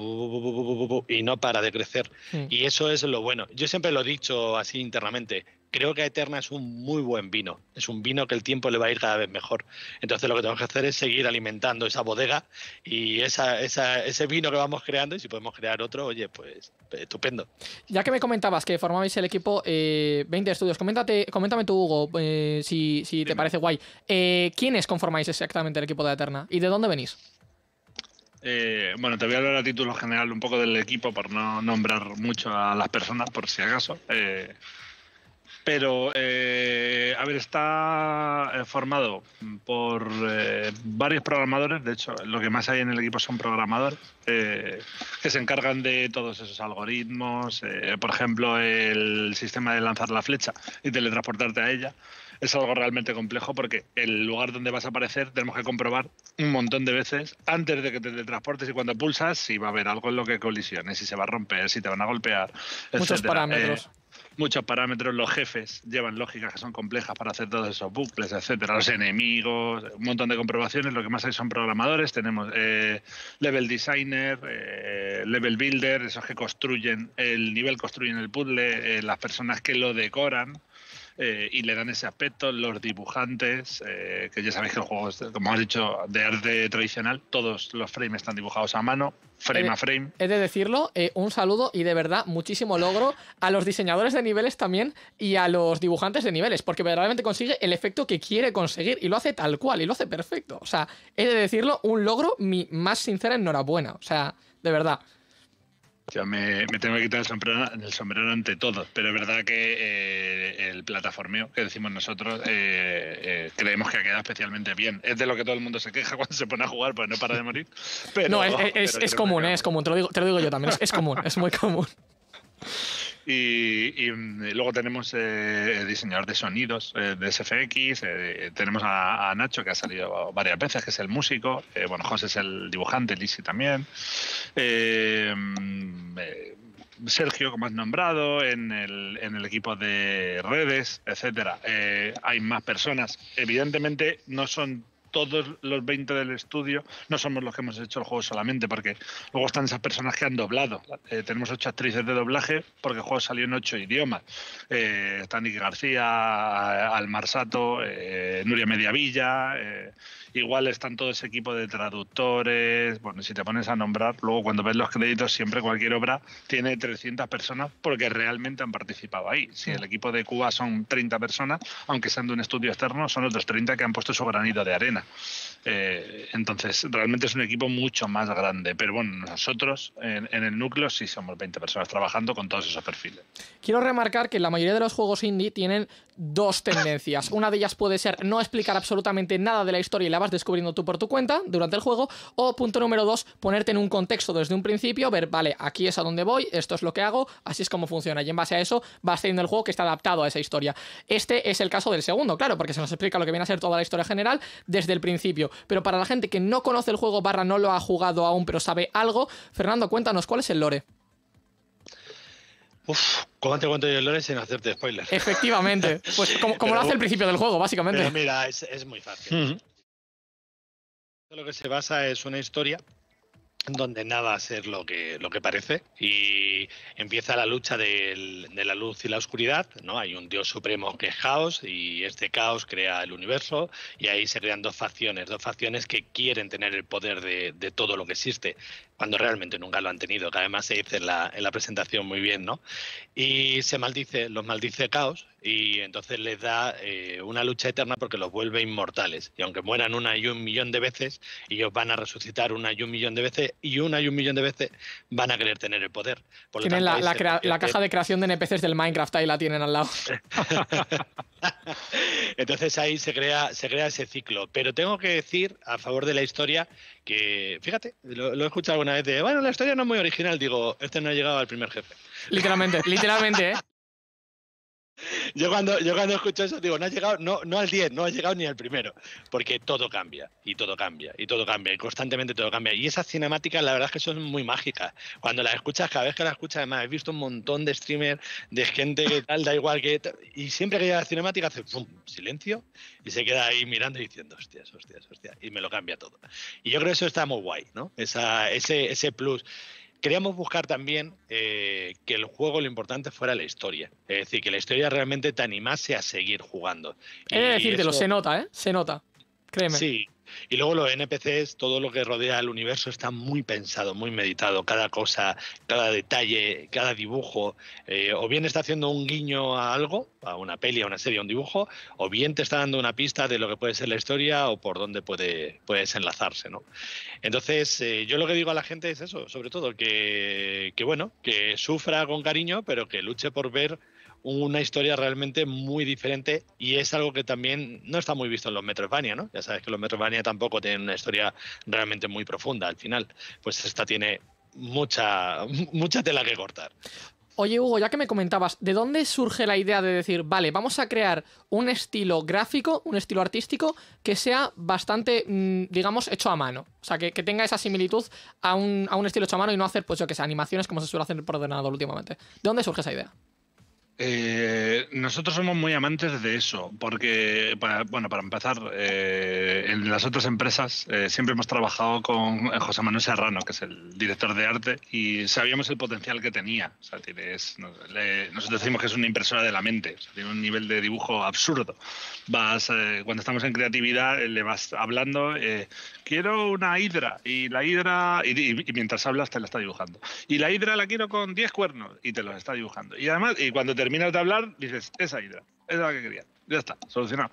y no para de crecer. Y eso es lo bueno. Yo siempre lo he dicho así internamente. Creo que Eterna es un muy buen vino. Es un vino que el tiempo le va a ir cada vez mejor. Entonces lo que tenemos que hacer es seguir alimentando esa bodega y ese vino que vamos creando, y si podemos crear otro, oye, pues estupendo. Ya que me comentabas que formabais el equipo 20 estudios, coméntame tú, Hugo, si te parece guay. ¿Quiénes conformáis exactamente el equipo de Eterna? ¿Y de dónde venís? Bueno, te voy a hablar a título general un poco del equipo por no nombrar mucho a las personas, por si acaso. Pero, a ver, está formado por varios programadores. De hecho, lo que más hay en el equipo son programadores que se encargan de todos esos algoritmos. Por ejemplo, el sistema de lanzar la flecha y teletransportarte a ella. es algo realmente complejo porque el lugar donde vas a aparecer tenemos que comprobar un montón de veces antes de que te transportes y cuando pulsas si va a haber algo en lo que colisiones, si se va a romper, si te van a golpear, Muchos etcétera. parámetros. Muchos parámetros, los jefes llevan lógicas que son complejas para hacer todos esos bucles, etcétera, los enemigos, un montón de comprobaciones. Lo que más hay son programadores, tenemos level designer, level builder, esos que construyen el nivel, construyen el puzzle, las personas que lo decoran y le dan ese aspecto, los dibujantes, que ya sabéis que el juego, como has dicho, de arte tradicional, todos los frames están dibujados a mano, frame a frame. He de decirlo, un saludo y de verdad muchísimo logro a los diseñadores de niveles también y a los dibujantes de niveles, porque verdaderamente consigue el efecto que quiere conseguir y lo hace tal cual y lo hace perfecto. O sea, he de decirlo, un logro, mi más sincera enhorabuena. O sea, de verdad. Yo me tengo que quitar el sombrero ante todos, pero es verdad que el plataformeo que decimos nosotros creemos que ha quedado especialmente bien. Es de lo que todo el mundo se queja cuando se pone a jugar, pues no para de morir. Pero, No, es común, es común, te lo digo yo también, es común, es muy común. Y luego tenemos diseñador de sonidos de SFX, tenemos a Nacho, que ha salido varias veces, que es el músico, bueno, José es el dibujante, Lisi también, Sergio, como has nombrado, en el equipo de redes, etcétera. Hay más personas, evidentemente no son todos los 20 del estudio, no somos los que hemos hecho el juego solamente, porque luego están esas personas que han doblado. Tenemos 8 actrices de doblaje porque el juego salió en 8 idiomas. Está Nicky García, Almar Sato, Nuria Mediavilla, igual están todo ese equipo de traductores. Bueno, si te pones a nombrar, luego cuando ves los créditos, siempre cualquier obra tiene 300 personas porque realmente han participado ahí. Si el equipo de Cuba son 30 personas, aunque sean de un estudio externo, son otros 30 que han puesto su granito de arena. Entonces realmente es un equipo mucho más grande, pero bueno, nosotros en el núcleo sí somos 20 personas trabajando con todos esos perfiles. Quiero remarcar que la mayoría de los juegos indie tienen dos tendencias. Una de ellas puede ser no explicar absolutamente nada de la historia y la vas descubriendo tú por tu cuenta durante el juego, o punto número 2, ponerte en un contexto desde un principio, ver, vale, aquí es a donde voy, esto es lo que hago, así es como funciona, y en base a eso vas teniendo el juego que está adaptado a esa historia. Este es el caso del segundo, claro, porque se nos explica lo que viene a ser toda la historia general desde el principio, pero para la gente que no conoce el juego / no lo ha jugado aún pero sabe algo, Fernando, cuéntanos, ¿cuál es el lore? ¿Cómo te cuento yo el lore sin hacerte spoiler? Efectivamente, pues como lo hace el principio del juego, básicamente. Pero mira, es muy fácil. Lo que se basa es una historia donde nada va a ser lo que parece, y empieza la lucha de la luz y la oscuridad, ¿no? Hay un dios supremo que es caos, y este caos crea el universo, y ahí se crean dos facciones que quieren tener el poder de todo lo que existe, cuando realmente nunca lo han tenido, que además se dice en la presentación muy bien, ¿no? Y los maldice caos, y entonces les da una lucha eterna porque los vuelve inmortales, y aunque mueran 1 y 1 millón de veces, ellos van a resucitar 1 y 1 millón de veces, y 1 y 1 millón de veces van a querer tener el poder. Por lo tienen tanto, la caja de creación de NPCs del Minecraft, ahí la tienen al lado. Entonces ahí se crea ese ciclo. Pero tengo que decir a favor de la historia que, fíjate, lo he escuchado alguna vez de, bueno, la historia no es muy original. Digo, este no ha llegado al primer jefe. Literalmente, ¿eh? Yo cuando escucho eso digo, no ha llegado, no al 10, no ha llegado ni al primero, porque todo cambia, y todo cambia, y todo cambia, y constantemente todo cambia. Y esas cinemáticas, la verdad es que son muy mágicas. Cuando las escuchas, cada vez que las escuchas, además, he visto un montón de streamers, de gente que tal, da igual que... Y siempre que llega la cinemática hace ¡pum! Silencio, y se queda ahí mirando y diciendo, hostias, y me lo cambia todo. Y yo creo que eso está muy guay, ¿no? Ese plus. Queríamos buscar también que el juego lo importante fuera la historia. Es decir, que la historia realmente te animase a seguir jugando. He de decírtelo, se nota, ¿eh? Se nota. Créeme. Sí. Y luego los NPCs, todo lo que rodea al universo está muy pensado, muy meditado. Cada cosa, cada detalle, cada dibujo, o bien está haciendo un guiño a algo, a una peli, a una serie, a un dibujo, o bien te está dando una pista de lo que puede ser la historia o por dónde puedes enlazarse, ¿no? Entonces, yo lo que digo a la gente es eso, sobre todo, que bueno, que sufra con cariño, pero que luche por ver una historia realmente muy diferente, y es algo que también no está muy visto en los Metroidvania, ¿no? Ya sabes que los Metroidvania tampoco tienen una historia realmente muy profunda al final. Pues esta tiene mucha tela que cortar. Oye, Hugo, ya que me comentabas, ¿de dónde surge la idea de decir, vale, vamos a crear un estilo gráfico, un estilo artístico que sea bastante, digamos, hecho a mano? O sea, que tenga esa similitud a un estilo hecho a mano y no hacer, pues yo que sé, animaciones como se suele hacer por ordenador últimamente. ¿De dónde surge esa idea? Nosotros somos muy amantes de eso, porque, para empezar, en las otras empresas siempre hemos trabajado con José Manuel Serrano, que es el director de arte, y sabíamos el potencial que tenía. O sea, nosotros decimos que es una impresora de la mente, o sea, tiene un nivel de dibujo absurdo. Cuando estamos en creatividad, le vas hablando, quiero una hidra, y la hidra, y mientras hablas te la está dibujando. Y la hidra la quiero con 10 cuernos, y te los está dibujando. Y además, y cuando terminas de hablar, dices, esa hidra, esa es la que quería. Ya está, solucionado.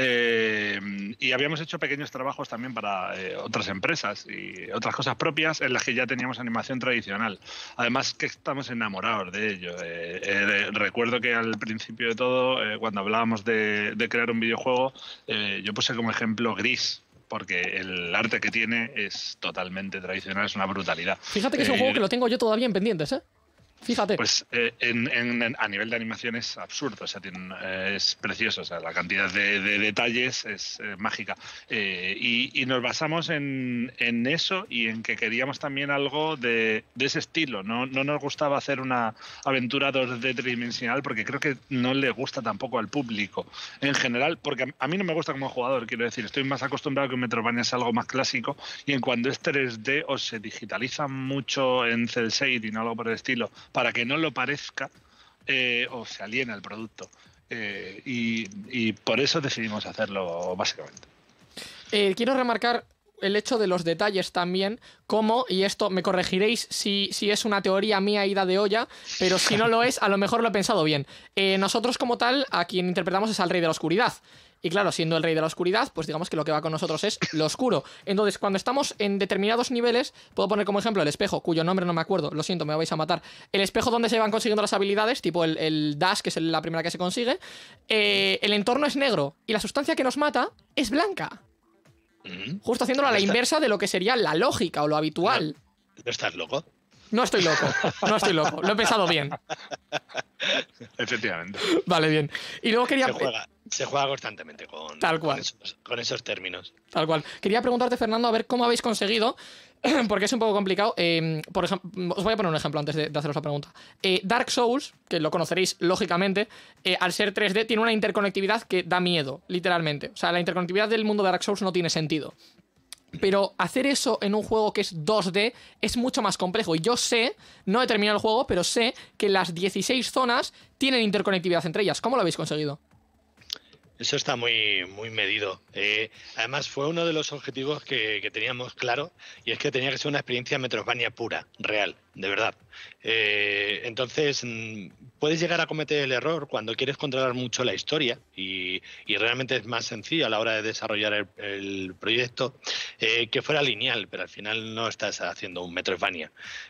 Y habíamos hecho pequeños trabajos también para otras empresas y otras cosas propias en las que ya teníamos animación tradicional. Además que estamos enamorados de ello. Recuerdo que al principio de todo, cuando hablábamos de crear un videojuego, yo puse como ejemplo Gris, porque el arte que tiene es totalmente tradicional, es una brutalidad. Fíjate que es un juego que lo tengo yo todavía en pendientes, ¿eh? Fíjate. Pues a nivel de animación es absurdo, o sea, es precioso, o sea, la cantidad de detalles es mágica. Y nos basamos en eso y en que queríamos también algo de ese estilo. No nos gustaba hacer una aventura 2D tridimensional porque creo que no le gusta tampoco al público en general, porque a mí no me gusta como jugador, quiero decir, estoy más acostumbrado a que un Metroidvania es algo más clásico y en cuando es 3D o se digitaliza mucho en cel shading o algo por el estilo, para que no lo parezca o se aliena el producto. Y por eso decidimos hacerlo, básicamente. Quiero remarcar el hecho de los detalles también, como, y esto me corregiréis si es una teoría mía ida de olla, pero si no lo es, a lo mejor lo he pensado bien. Nosotros como tal, a quien interpretamos es al Rey de la Oscuridad. Y claro, siendo el Rey de la Oscuridad, pues digamos que lo que va con nosotros es lo oscuro. Entonces, cuando estamos en determinados niveles, puedo poner como ejemplo el espejo, cuyo nombre no me acuerdo, lo siento, me vais a matar. El espejo donde se van consiguiendo las habilidades, tipo el dash, que es la primera que se consigue. El entorno es negro y la sustancia que nos mata es blanca. Justo haciéndolo a la inversa de lo que sería la lógica o lo habitual. ¿No estás loco? No estoy loco, no estoy loco, lo he pensado bien. Efectivamente. Vale, bien. Y luego quería... Se juega constantemente con, Tal cual. con esos términos. Tal cual. Quería preguntarte, Fernando, a ver cómo habéis conseguido, porque es un poco complicado. Por ejemplo, os voy a poner un ejemplo antes de haceros la pregunta. Dark Souls, que lo conoceréis lógicamente, al ser 3D, tiene una interconectividad que da miedo, literalmente. O sea, la interconectividad del mundo de Dark Souls no tiene sentido. Pero hacer eso en un juego que es 2D es mucho más complejo. Y yo sé, no he terminado el juego, pero sé que las 16 zonas tienen interconectividad entre ellas. ¿Cómo lo habéis conseguido? Eso está muy, muy medido. Además, fue uno de los objetivos que teníamos claro, y es que tenía que ser una experiencia Metroidvania pura, real, de verdad. Entonces, puedes llegar a cometer el error cuando quieres controlar mucho la historia y realmente es más sencillo a la hora de desarrollar el proyecto que fuera lineal, pero al final no estás haciendo un Metroidvania.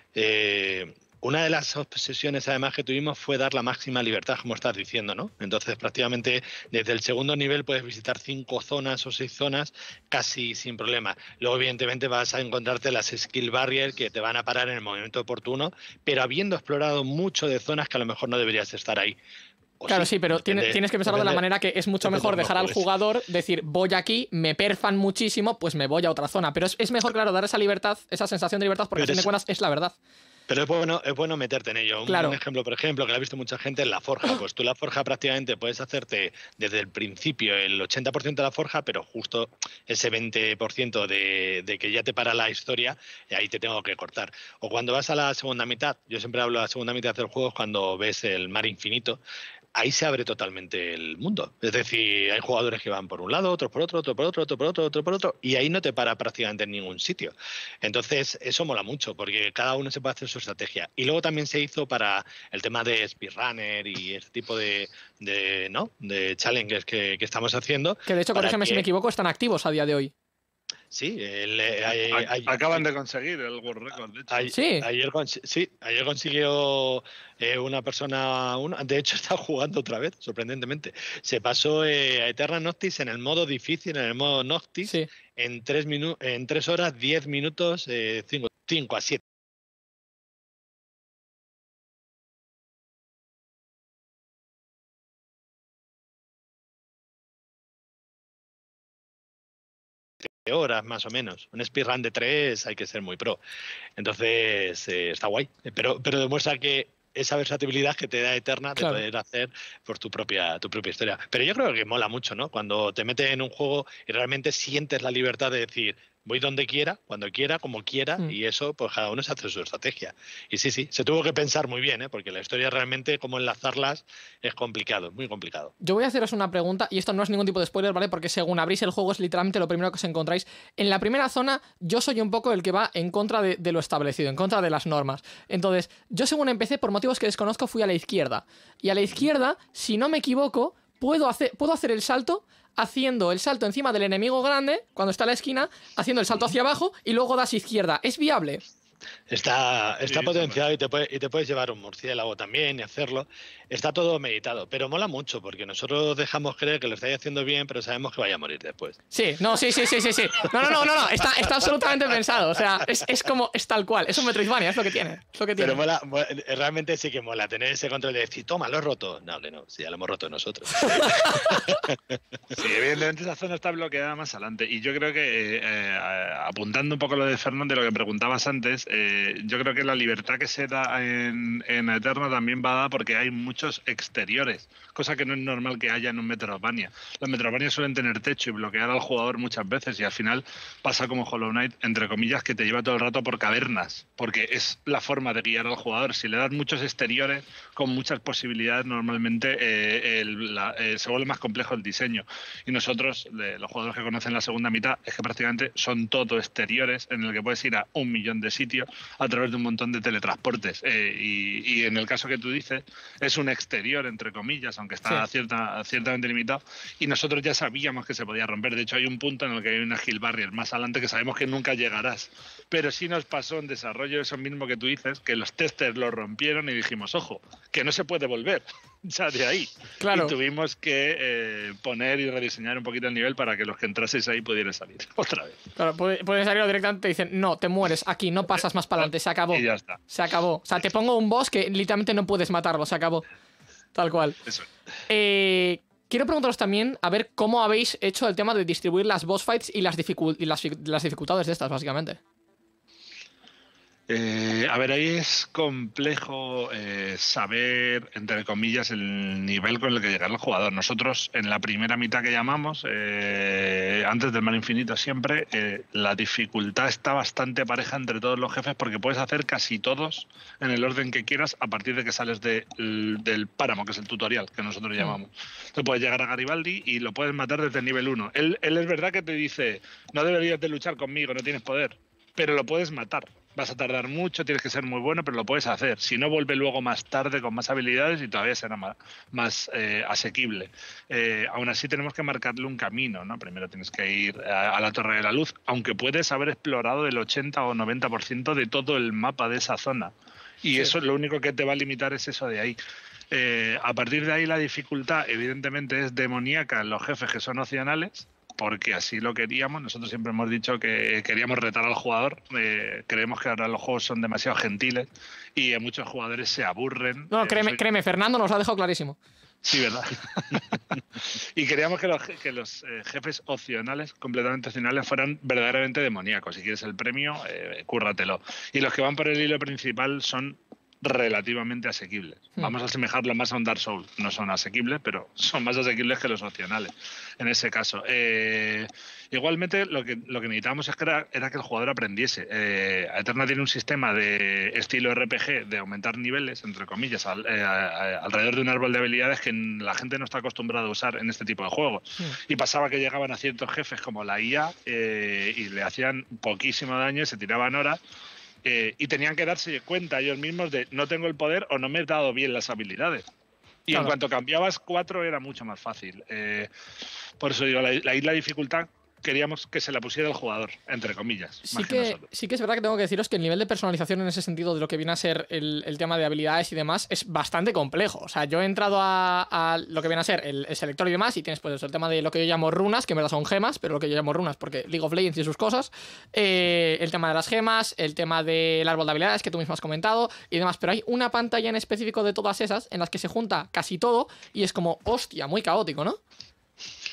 Una de las obsesiones además que tuvimos fue dar la máxima libertad, como estás diciendo, ¿no? Entonces prácticamente desde el segundo nivel puedes visitar 5 zonas o 6 zonas casi sin problema. Luego evidentemente vas a encontrarte las skill barriers que te van a parar en el momento oportuno, pero habiendo explorado mucho de zonas que a lo mejor no deberías estar ahí. Claro, sí, pero tienes que pensarlo de la manera que es mucho mejor dejar al jugador decir, voy aquí, me perfan muchísimo, pues me voy a otra zona. Pero es mejor, claro, dar esa libertad, esa sensación de libertad, porque a fin de cuentas es la verdad. Pero es bueno meterte en ello. Claro. Un ejemplo, por ejemplo, que lo ha visto mucha gente, en la forja. Pues tú la forja prácticamente puedes hacerte desde el principio el 80% de la forja, pero justo ese 20% de que ya te para la historia, ahí te tengo que cortar. O cuando vas a la segunda mitad, yo siempre hablo de la segunda mitad del juego, cuando ves el mar infinito, ahí se abre totalmente el mundo. Es decir, hay jugadores que van por un lado, otros por otro, otro por otro, otro por otro, otro por otro, y ahí no te para prácticamente en ningún sitio. Entonces, eso mola mucho, porque cada uno se puede hacer su estrategia. Y luego también se hizo para el tema de speedrunner y este tipo de challenges que estamos haciendo. Que de hecho, corrígeme si me equivoco, están activos a día de hoy. Sí, acaban de conseguir el World Record, de hecho. Ayer consiguió una persona, de hecho está jugando otra vez, sorprendentemente. Se pasó a Eterna Noctis en el modo difícil, en el modo Noctis, en 3 horas, 10 minutos, 5 a 7. horas más o menos. Un speedrun de 3 hay que ser muy pro. Entonces, está guay. Pero demuestra que esa versatilidad que te da Eterna de poder hacer por tu propia historia. Pero yo creo que mola mucho, ¿no? Cuando te metes en un juego y realmente sientes la libertad de decir, voy donde quiera, cuando quiera, como quiera, y eso, pues cada uno se hace su estrategia. Y sí, se tuvo que pensar muy bien, porque la historia realmente, cómo enlazarlas, es complicado, muy complicado. Yo voy a haceros una pregunta, y esto no es ningún tipo de spoiler, ¿vale? Porque según abrís el juego es literalmente lo primero que os encontráis. En la primera zona, yo soy un poco el que va en contra de lo establecido, en contra de las normas. Entonces, yo según empecé, por motivos que desconozco, fui a la izquierda. Y a la izquierda, si no me equivoco, puedo hacer el salto haciendo el salto encima del enemigo grande, cuando está a la esquina, haciendo el salto hacia abajo y luego das izquierda. ¿Es viable? Está potenciado y te puedes llevar un murciélago también y hacerlo. Está todo meditado, pero mola mucho porque nosotros dejamos creer que lo estáis haciendo bien, pero sabemos que vaya a morir después. Sí. No, está absolutamente pensado. O sea, es tal cual. Es un Metroidvania, es lo que tiene. Pero mola, realmente sí que mola tener ese control de decir, toma, lo he roto. No, sí, ya lo hemos roto nosotros. Sí, evidentemente esa zona está bloqueada más adelante. Y yo creo que, apuntando un poco lo de Fernando, de lo que preguntabas antes, yo creo que la libertad que se da en Eterna también va dada porque hay muchos exteriores, cosa que no es normal que haya en un Metroidvania. Los Metroidvania suelen tener techo y bloquear al jugador muchas veces, y al final pasa como Hollow Knight, entre comillas, que te lleva todo el rato por cavernas, porque es la forma de guiar al jugador. Si le das muchos exteriores con muchas posibilidades, normalmente se vuelve más complejo el diseño. Y nosotros, los jugadores que conocen la segunda mitad, es que prácticamente son todo exteriores en el que puedes ir a 1 millón de sitios a través de un montón de teletransportes. Y en el caso que tú dices, es un exterior, entre comillas, aunque está ciertamente limitado. Y nosotros ya sabíamos que se podía romper. De hecho, hay un punto en el que hay una hill barrier más adelante que sabemos que nunca llegarás. Pero sí nos pasó en desarrollo eso mismo que tú dices, que los testers lo rompieron y dijimos, ojo, que no se puede volver. Ya de ahí. Claro. Y tuvimos que poner y rediseñar un poquito el nivel para que los que entraseis ahí pudieran salir otra vez. Claro, pueden salir directamente y te dicen, no, te mueres aquí, no pasas más para adelante, se acabó. Y ya está. Se acabó. O sea, te pongo un boss que literalmente no puedes matarlo, se acabó. Tal cual. Eso. Quiero preguntaros también a ver cómo habéis hecho el tema de distribuir las boss fights y las dificultades de estas, básicamente. A ver, ahí es complejo saber, entre comillas, el nivel con el que llegará el jugador. Nosotros, en la primera mitad que llamamos, antes del mar infinito siempre, la dificultad está bastante pareja entre todos los jefes porque puedes hacer casi todos en el orden que quieras a partir de que sales del páramo, que es el tutorial que nosotros llamamos. Entonces puedes llegar a Garibaldi y lo puedes matar desde el nivel 1. Él es verdad que te dice, no deberías de luchar conmigo, no tienes poder, pero lo puedes matar. Vas a tardar mucho, tienes que ser muy bueno, pero lo puedes hacer. Si no, vuelve luego más tarde con más habilidades y todavía será más asequible. Aún así tenemos que marcarle un camino, ¿no? Primero tienes que ir a la Torre de la Luz, aunque puedes haber explorado el 80 o 90% de todo el mapa de esa zona. Y eso lo único que te va a limitar es eso de ahí. A partir de ahí la dificultad evidentemente es demoníaca en los jefes que son opcionales, porque así lo queríamos. Nosotros siempre hemos dicho que queríamos retar al jugador. Creemos que ahora los juegos son demasiado gentiles y muchos jugadores se aburren. No, créeme, Fernando nos lo ha dejado clarísimo. Sí, ¿verdad? Y queríamos que los jefes opcionales, completamente opcionales, fueran verdaderamente demoníacos. Si quieres el premio, cúrratelo. Y los que van por el hilo principal son relativamente asequibles. Vamos a asemejarlo más a un Dark Souls. No son asequibles, pero son más asequibles que los opcionales en ese caso. Igualmente, lo que necesitábamos era que el jugador aprendiese. Eterna tiene un sistema de estilo RPG de aumentar niveles, entre comillas, alrededor de un árbol de habilidades que la gente no está acostumbrada a usar en este tipo de juegos. Y pasaba que llegaban a ciertos jefes como la IA y le hacían poquísimo daño y se tiraban horas. Y tenían que darse cuenta ellos mismos de no tengo el poder o no me he dado bien las habilidades. Y claro, en cuanto cambiabas 4 era mucho más fácil. Por eso digo, la dificultad queríamos que se la pusiera el jugador, entre comillas. Sí que es verdad que tengo que deciros que el nivel de personalización en ese sentido de lo que viene a ser el tema de habilidades y demás es bastante complejo. O sea, yo he entrado a lo que viene a ser el selector y demás y tienes pues el tema de lo que yo llamo runas, que en verdad son gemas, pero lo que yo llamo runas porque League of Legends y sus cosas, el tema de las gemas, el tema del árbol de habilidades que tú mismo has comentado y demás, pero hay una pantalla en específico de todas esas en las que se junta casi todo y es como, hostia, muy caótico, ¿no?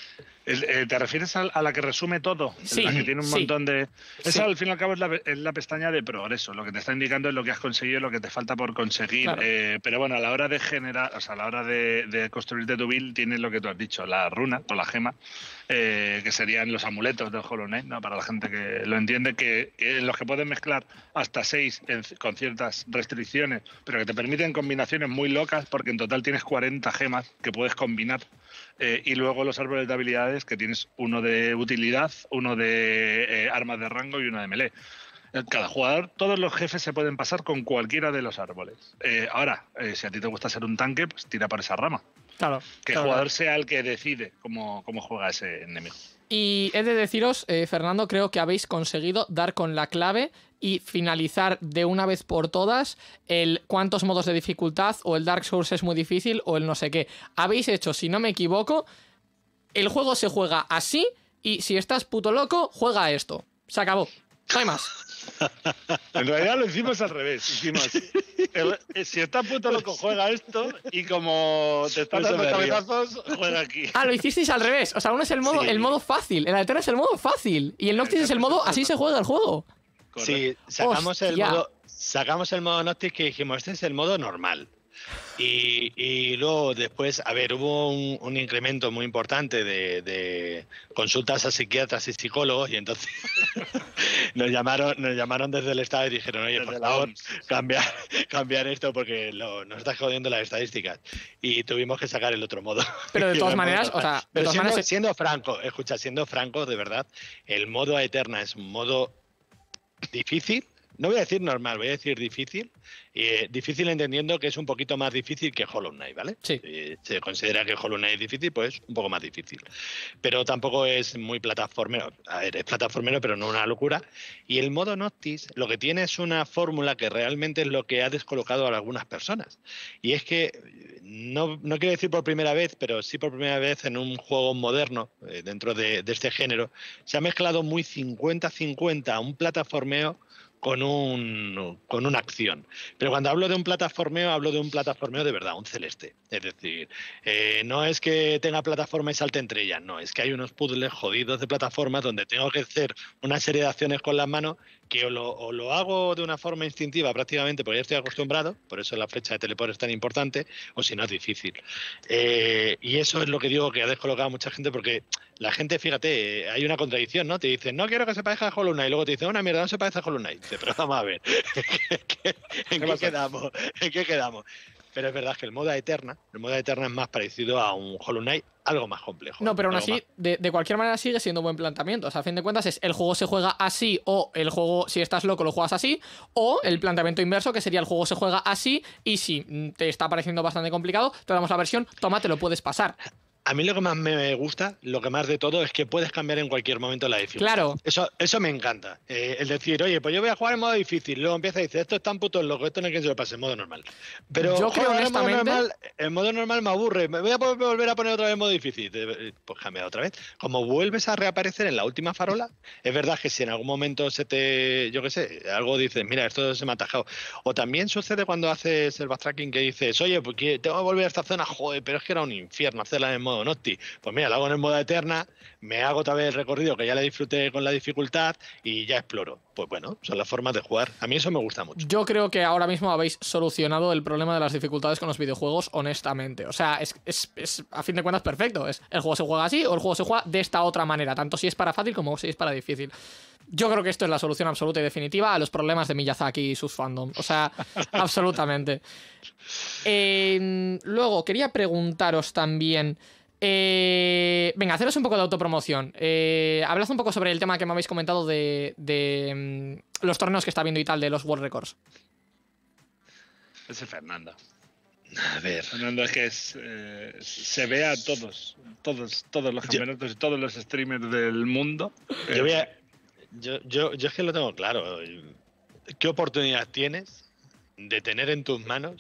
¿Te refieres a la que resume todo? Sí, La que tiene un montón de... Esa, Sí. al fin y al cabo, es la pestaña de progreso. Lo que te está indicando es lo que has conseguido, lo que te falta por conseguir. Claro. Pero bueno, a la hora de generar, o sea, a la hora de construirte tu build, tienes lo que tú has dicho, la runa o la gema, que serían los amuletos del Hollow Knight, ¿no? Para la gente que lo entiende, que en los que puedes mezclar hasta 6 con ciertas restricciones, pero que te permiten combinaciones muy locas, porque en total tienes 40 gemas que puedes combinar. Y luego los árboles de habilidades, que tienes uno de utilidad, uno de armas de rango y uno de melee. Cada jugador, todos los jefes se pueden pasar con cualquiera de los árboles. Ahora, si a ti te gusta ser un tanque, pues tira por esa rama. Claro. Que el claro. jugador sea el que decide cómo juega ese enemigo. Y he de deciros, Fernando, creo que habéis conseguido dar con la clave y finalizar de una vez por todas el cuántos modos de dificultad, o el Dark Souls es muy difícil, o el no sé qué. Habéis hecho, si no me equivoco, el juego se juega así, y si estás puto loco, juega a esto. Se acabó. No hay más. En realidad lo hicimos al revés. Hicimos, si estás puto loco, juega esto, y como te estás Eso dando me río. cabezazos, juega aquí. Ah, lo hicisteis al revés. O sea, uno es el modo, Sí. el modo fácil. El Alterna es el modo fácil. Y el Noctis es el modo así se juega el juego. Sí, sacamos Hostia. el modo Noctis, que dijimos, este es el modo normal. Y luego después, a ver, hubo un incremento muy importante de consultas a psiquiatras y psicólogos, y entonces nos llamaron desde el Estado y dijeron, oye, por Desde la favor, OMS. cambiar esto porque nos está jodiendo las estadísticas. Y tuvimos que sacar el otro modo. Pero de Y todas el modo maneras, o normal. sea, de Pero todas maneras, siendo franco, escucha, siendo franco, de verdad, el modo Eterna es un modo difícil. No voy a decir normal, voy a decir difícil. Difícil entendiendo que es un poquito más difícil que Hollow Knight, ¿vale? Sí. Se considera que Hollow Knight es difícil, pues un poco más difícil. Pero tampoco es muy plataformero. A ver, es plataformero, pero no una locura. Y el modo Noctis lo que tiene es una fórmula que realmente es lo que ha descolocado a algunas personas. Y es que, no quiero decir por primera vez, pero sí por primera vez en un juego moderno, dentro de este género, se ha mezclado muy 50-50 un plataformeo con una acción. Pero cuando hablo de un plataformeo de verdad, un celeste. Es decir, no es que tenga plataforma y salte entre ellas, no, es que hay unos puzzles jodidos de plataformas donde tengo que hacer una serie de acciones con las manos que o lo hago de una forma instintiva prácticamente porque ya estoy acostumbrado, por eso la flecha de teleport es tan importante, o si no es difícil. Y eso es lo que digo que ha descolocado a mucha gente, porque la gente, fíjate, hay una contradicción, ¿no? Te dicen, no quiero que se parezca a Hollow Knight, y luego te dicen, una mierda, no se parece a Hollow Knight. Dice, pero vamos a ver, ¿en qué quedamos? ¿En qué quedamos? Pero es verdad que el modo Eterna es más parecido a un Hollow Knight, algo más complejo. no, pero aún algo así, de cualquier manera sigue siendo un buen planteamiento. O sea, a fin de cuentas es el juego se juega así, o el juego, si estás loco, lo juegas así, o el planteamiento inverso, que sería el juego se juega así, y si te está pareciendo bastante complicado, te damos la versión, toma, te lo puedes pasar. A mí lo que más me gusta, lo que más de todo, es que puedes cambiar en cualquier momento la dificultad. Claro. Eso me encanta. El decir, oye, pues yo voy a jugar en modo difícil. Luego empieza y dice, esto es tan puto loco, esto no hay quien se lo pase en modo normal. Pero Yo creo, joder, honestamente- en modo normal me aburre. Me voy a volver a poner otra vez en modo difícil. Pues cambia otra vez. Como vuelves a reaparecer en la última farola, es verdad que si en algún momento yo qué sé, algo dices, mira, esto se me ha atajado. O también sucede cuando haces el backtracking que dices, oye, pues tengo que volver a esta zona, joder, pero es que era un infierno hacerla en modo Noctis. Pues mira, lo hago en el modo Eterna, me hago otra vez el recorrido que ya le disfruté con la dificultad y ya exploro. Pues bueno, son las formas de jugar. A mí eso me gusta mucho. Yo creo que ahora mismo habéis solucionado el problema de las dificultades con los videojuegos, honestamente. O sea, es a fin de cuentas perfecto. El juego se juega así o el juego se juega de esta otra manera, tanto si es para fácil como si es para difícil. Yo creo que esto es la solución absoluta y definitiva a los problemas de Miyazaki y sus fandom. O sea, absolutamente. Luego, quería preguntaros también... venga, haceros un poco de autopromoción. Hablad un poco sobre el tema que me habéis comentado de los torneos que está viendo y tal, de los World Records. Ese Fernando. A ver. Fernando es que se ve a todos los campeonatos y todos los streamers del mundo. Yo es que lo tengo claro. ¿Qué oportunidad tienes de tener en tus manos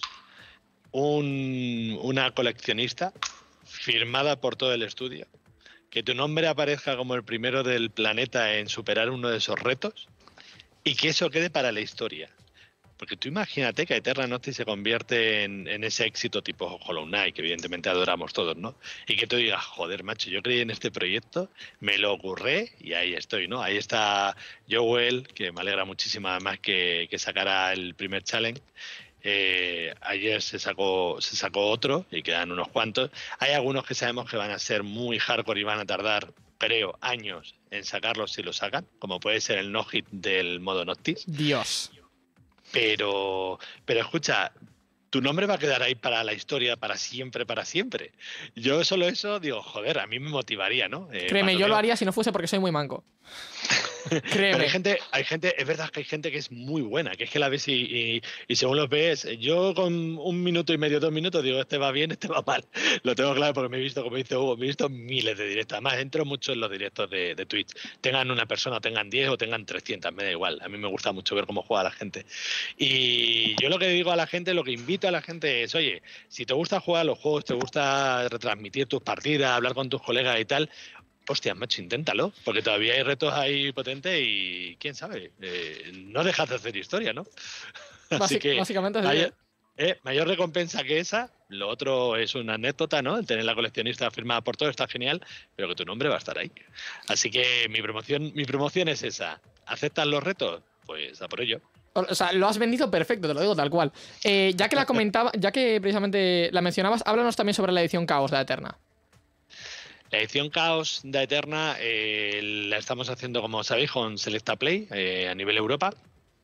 una coleccionista firmada por todo el estudio, que tu nombre aparezca como el primero del planeta en superar uno de esos retos y que eso quede para la historia? Porque tú imagínate que Eterna Noctis se convierte en ese éxito tipo Hollow Knight, que evidentemente adoramos todos, ¿no? Y que tú digas, joder, macho, yo creí en este proyecto, me lo ocurré y ahí estoy, ¿no? Ahí está Joel, que me alegra muchísimo además que sacara el primer challenge. Ayer se sacó otro y quedan unos cuantos. Hay algunos que sabemos que van a ser muy hardcore y van a tardar, creo, años en sacarlos si lo sacan, como puede ser el no-hit del modo Noctis. Dios. Pero escucha, tu nombre va a quedar ahí para la historia, para siempre, para siempre. Yo solo eso digo, joder, a mí me motivaría, ¿no? Créeme, yo lo haría si no fuese porque soy muy manco. Créeme. Pero hay gente, es verdad que hay gente que es muy buena, que es que la ves y según los ves, yo con 1 minuto y medio, 2 minutos, digo, este va bien, este va mal. Lo tengo claro porque me he visto, como dice Hugo, me he visto miles de directos. Además, entro mucho en los directos de Twitch. Tengan una persona, o tengan 10 o tengan 300, me da igual. A mí me gusta mucho ver cómo juega la gente. Y yo lo que digo a la gente, lo que invito a la gente es, oye, si te gusta jugar los juegos, te gusta retransmitir tus partidas, hablar con tus colegas y tal, hostia, macho, inténtalo, porque todavía hay retos ahí potentes y quién sabe, no dejas de hacer historia, ¿no? Así que básicamente es mayor recompensa que esa, lo otro es una anécdota, ¿no? El tener la coleccionista firmada por todo está genial, pero que tu nombre va a estar ahí. Así que mi promoción es esa. ¿Aceptan los retos? Pues a por ello. O sea, lo has vendido perfecto, te lo digo tal cual. Ya que la comentaba, ya que precisamente la mencionabas, háblanos también sobre la edición Caos de Eterna. La edición Caos de Eterna la estamos haciendo, como sabéis, con Selecta Play a nivel Europa.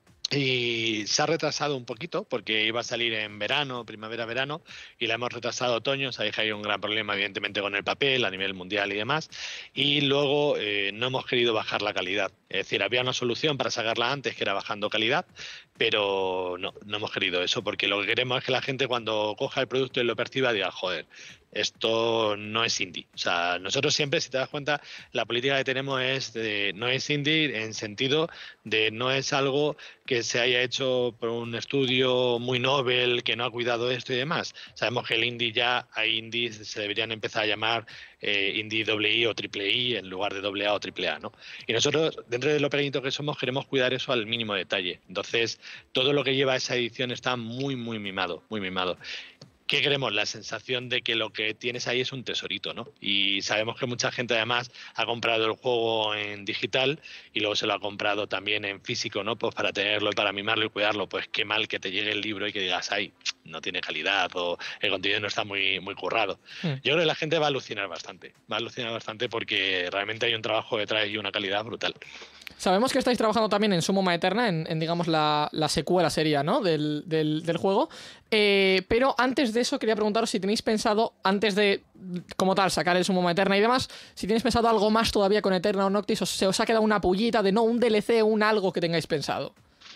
Y se ha retrasado un poquito porque iba a salir en verano, primavera-verano, y la hemos retrasado a otoño. Sabéis que hay un gran problema, evidentemente, con el papel a nivel mundial y demás. Y luego no hemos querido bajar la calidad. Es decir, había una solución para sacarla antes, que era bajando calidad, pero no hemos querido eso, porque lo que queremos es que la gente cuando coja el producto y lo perciba diga, joder, esto no es indie. O sea, nosotros siempre, si te das cuenta, la política que tenemos es de no es indie en sentido de no es algo que se haya hecho por un estudio muy novel, que no ha cuidado esto y demás. Sabemos que el indie ya, hay indies, se deberían empezar a llamar indie II o triple I en lugar de AA o AAA, ¿no? Y nosotros, dentro de lo pequeñito que somos, queremos cuidar eso al mínimo detalle. Entonces, todo lo que lleva esa edición está muy, muy mimado, muy mimado. ¿Qué queremos? La sensación de que lo que tienes ahí es un tesorito, ¿no? Y sabemos que mucha gente además ha comprado el juego en digital y luego se lo ha comprado también en físico, ¿no? Pues para tenerlo y para mimarlo y cuidarlo. Pues qué mal que te llegue el libro y que digas, ay, no tiene calidad o el contenido no está muy, muy currado. Yo creo que la gente va a alucinar bastante. Va a alucinar bastante porque realmente hay un trabajo detrás y una calidad brutal. Sabemos que estáis trabajando también en Sumoma Eterna, en digamos, la secuela sería, ¿no? del juego. Pero antes de eso quería preguntaros si tenéis pensado, antes de, como tal, sacar el Sumoma Eterna y demás, si tenéis pensado algo más todavía con Eterna o Noctis, o se os ha quedado una pullita de no, un DLC, un algo que tengáis pensado.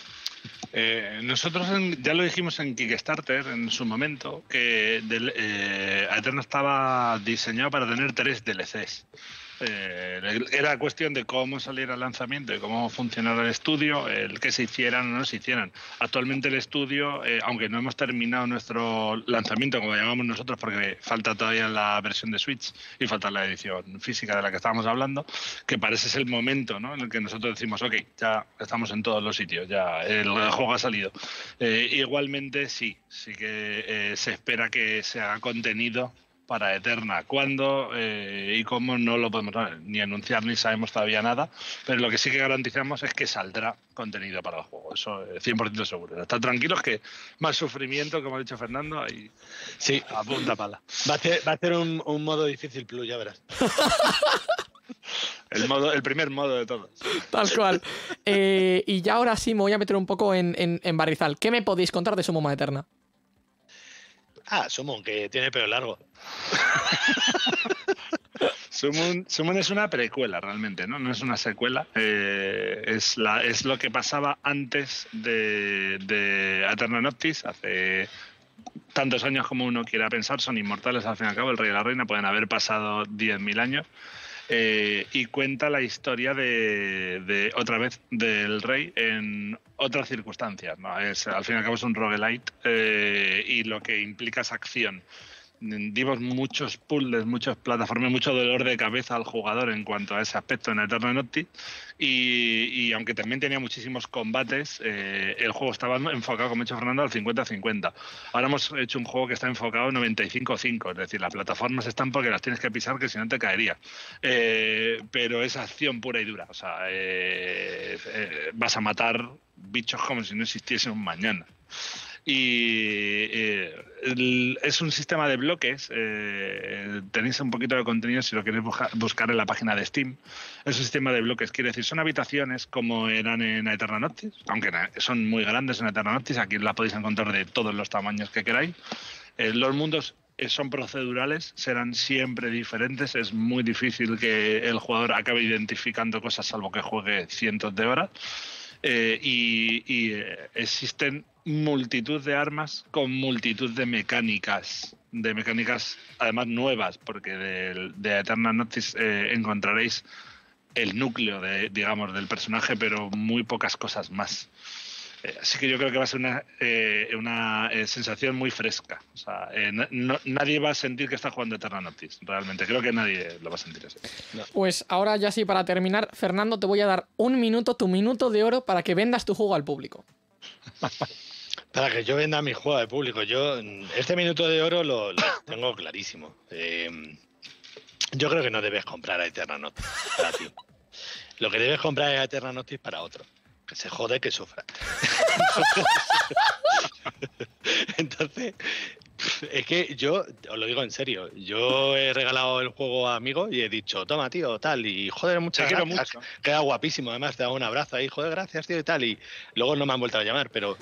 Nosotros ya lo dijimos en Kickstarter en su momento, que Eterna estaba diseñado para tener 3 DLCs. Era cuestión de cómo saliera el lanzamiento y cómo funcionara el estudio, el que se hicieran o no se hicieran. Actualmente el estudio, aunque no hemos terminado nuestro lanzamiento, como llamamos nosotros, porque falta todavía la versión de Switch y falta la edición física de la que estábamos hablando, que parece es el momento, ¿no?, en el que nosotros decimos, ok, ya estamos en todos los sitios, ya el juego ha salido. Igualmente sí que se espera que se haga contenido para Eterna. ¿Cuándo y cómo? No lo podemos ni anunciar ni sabemos todavía nada, pero lo que sí que garantizamos es que saldrá contenido para el juego, eso es 100% seguro. Están tranquilos que más sufrimiento, como ha dicho Fernando, y sí, a punta pala. Va a ser un modo difícil plus, ya verás. El primer modo de todos. Tal cual. Y ya ahora sí me voy a meter un poco en barrizal. ¿Qué me podéis contar de Sumoma Eterna? Summon, que tiene pelo largo. Summon es una precuela realmente, ¿no? No es una secuela. Es lo que pasaba antes de Eterna Noctis, hace tantos años como uno quiera pensar. Son inmortales al fin y al cabo, el rey y la reina, pueden haber pasado 10.000 años. Y cuenta la historia de otra vez del rey en otras circunstancias, ¿no? Al fin y al cabo es un roguelite y lo que implica es acción. dimos muchos puzzles, muchas plataformas, mucho dolor de cabeza al jugador en cuanto a ese aspecto en Eternal Noctis. Y aunque también tenía muchísimos combates, el juego estaba enfocado, como ha dicho Fernando, al 50-50. Ahora hemos hecho un juego que está enfocado 95-5, es decir, las plataformas están porque las tienes que pisar, que si no te caería. Pero es acción pura y dura. O sea, vas a matar bichos como si no existiese un mañana. Y es un sistema de bloques. Tenéis un poquito de contenido si lo queréis buscar en la página de Steam. Es un sistema de bloques, quiere decir, son habitaciones como eran en Eternal Noctis, aunque son muy grandes en Eternal Noctis. Aquí las podéis encontrar de todos los tamaños que queráis. Los mundos son procedurales, serán siempre diferentes. Es muy difícil que el jugador acabe identificando cosas salvo que juegue cientos de horas. Existen multitud de armas con multitud de mecánicas además nuevas, porque de Eternal Noctis encontraréis el núcleo del personaje, pero muy pocas cosas más. Así que yo creo que va a ser una sensación muy fresca. O sea, nadie va a sentir que está jugando Eternal Noctis, realmente. Creo que nadie lo va a sentir así. No. Pues ahora ya sí, para terminar, Fernando, te voy a dar tu minuto de oro para que vendas tu juego al público. Para que yo venda mi juego al público. Yo este minuto de oro lo tengo clarísimo. Yo creo que no debes comprar a Eternal Noctis para ti. Lo que debes comprar es a Eternal Noctis para otro. Que se jode, que sufra. Entonces, es que yo, os lo digo en serio, yo he regalado el juego a amigos y he dicho, toma, tío, tal, y joder, muchas gracias. Queda guapísimo, además te da un abrazo ahí, joder, gracias, tío, y tal, y luego no me han vuelto a llamar, pero...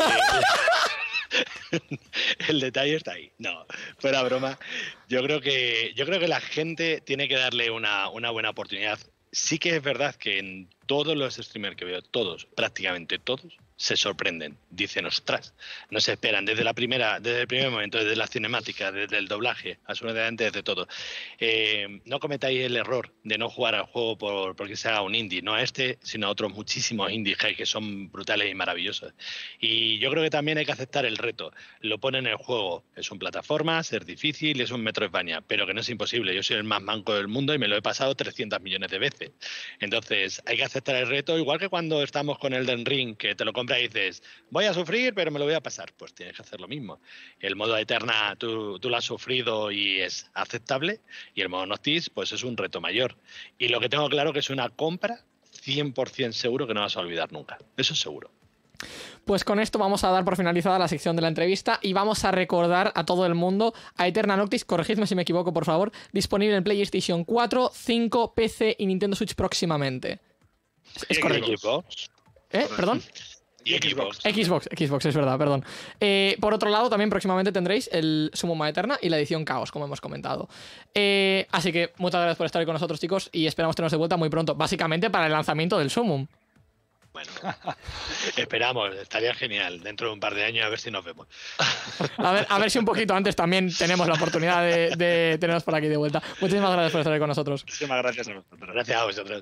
el detalle está ahí. No, fuera broma. Yo creo que la gente tiene que darle una buena oportunidad. Sí que es verdad que en todos los streamers que veo, prácticamente todos, se sorprenden. Dicen, ostras, no se esperan desde el primer momento, desde la cinemática, desde el doblaje, absolutamente desde todo. No cometáis el error de no jugar al juego porque sea un indie, no a este, sino a otros muchísimos indies que son brutales y maravillosos. Y yo creo que también hay que aceptar el reto. Lo pone en el juego, es un plataformas, es difícil, es un Metroidvania, pero que no es imposible. Yo soy el más manco del mundo y me lo he pasado 300 millones de veces. Entonces, hay que aceptar el reto, igual que cuando estamos con Elden Ring, que te lo compras y dices, voy a sufrir, pero me lo voy a pasar. Pues tienes que hacer lo mismo. El modo Eterna, tú lo has sufrido y es aceptable, y el modo Noctis, pues es un reto mayor. Y lo que tengo claro que es una compra 100% seguro que no vas a olvidar nunca. Eso es seguro. Pues con esto vamos a dar por finalizada la sección de la entrevista y vamos a recordar a todo el mundo a Eternal Noctis, corregidme si me equivoco, por favor, disponible en PlayStation 4, 5, PC y Nintendo Switch próximamente. Es correcto. Xbox. ¿Perdón? Y Xbox. Xbox, es verdad, perdón. Por otro lado, también próximamente tendréis el Summon Eterna y la edición Chaos, como hemos comentado. Así que muchas gracias por estar ahí con nosotros, chicos, y esperamos teneros de vuelta muy pronto, básicamente para el lanzamiento del Summon. Bueno, esperamos, estaría genial. Dentro de un par de años a ver si nos vemos. A ver si un poquito antes también tenemos la oportunidad de tenernos por aquí de vuelta. Muchísimas gracias por estar ahí con nosotros. Muchísimas gracias a vosotros. Gracias a vosotros.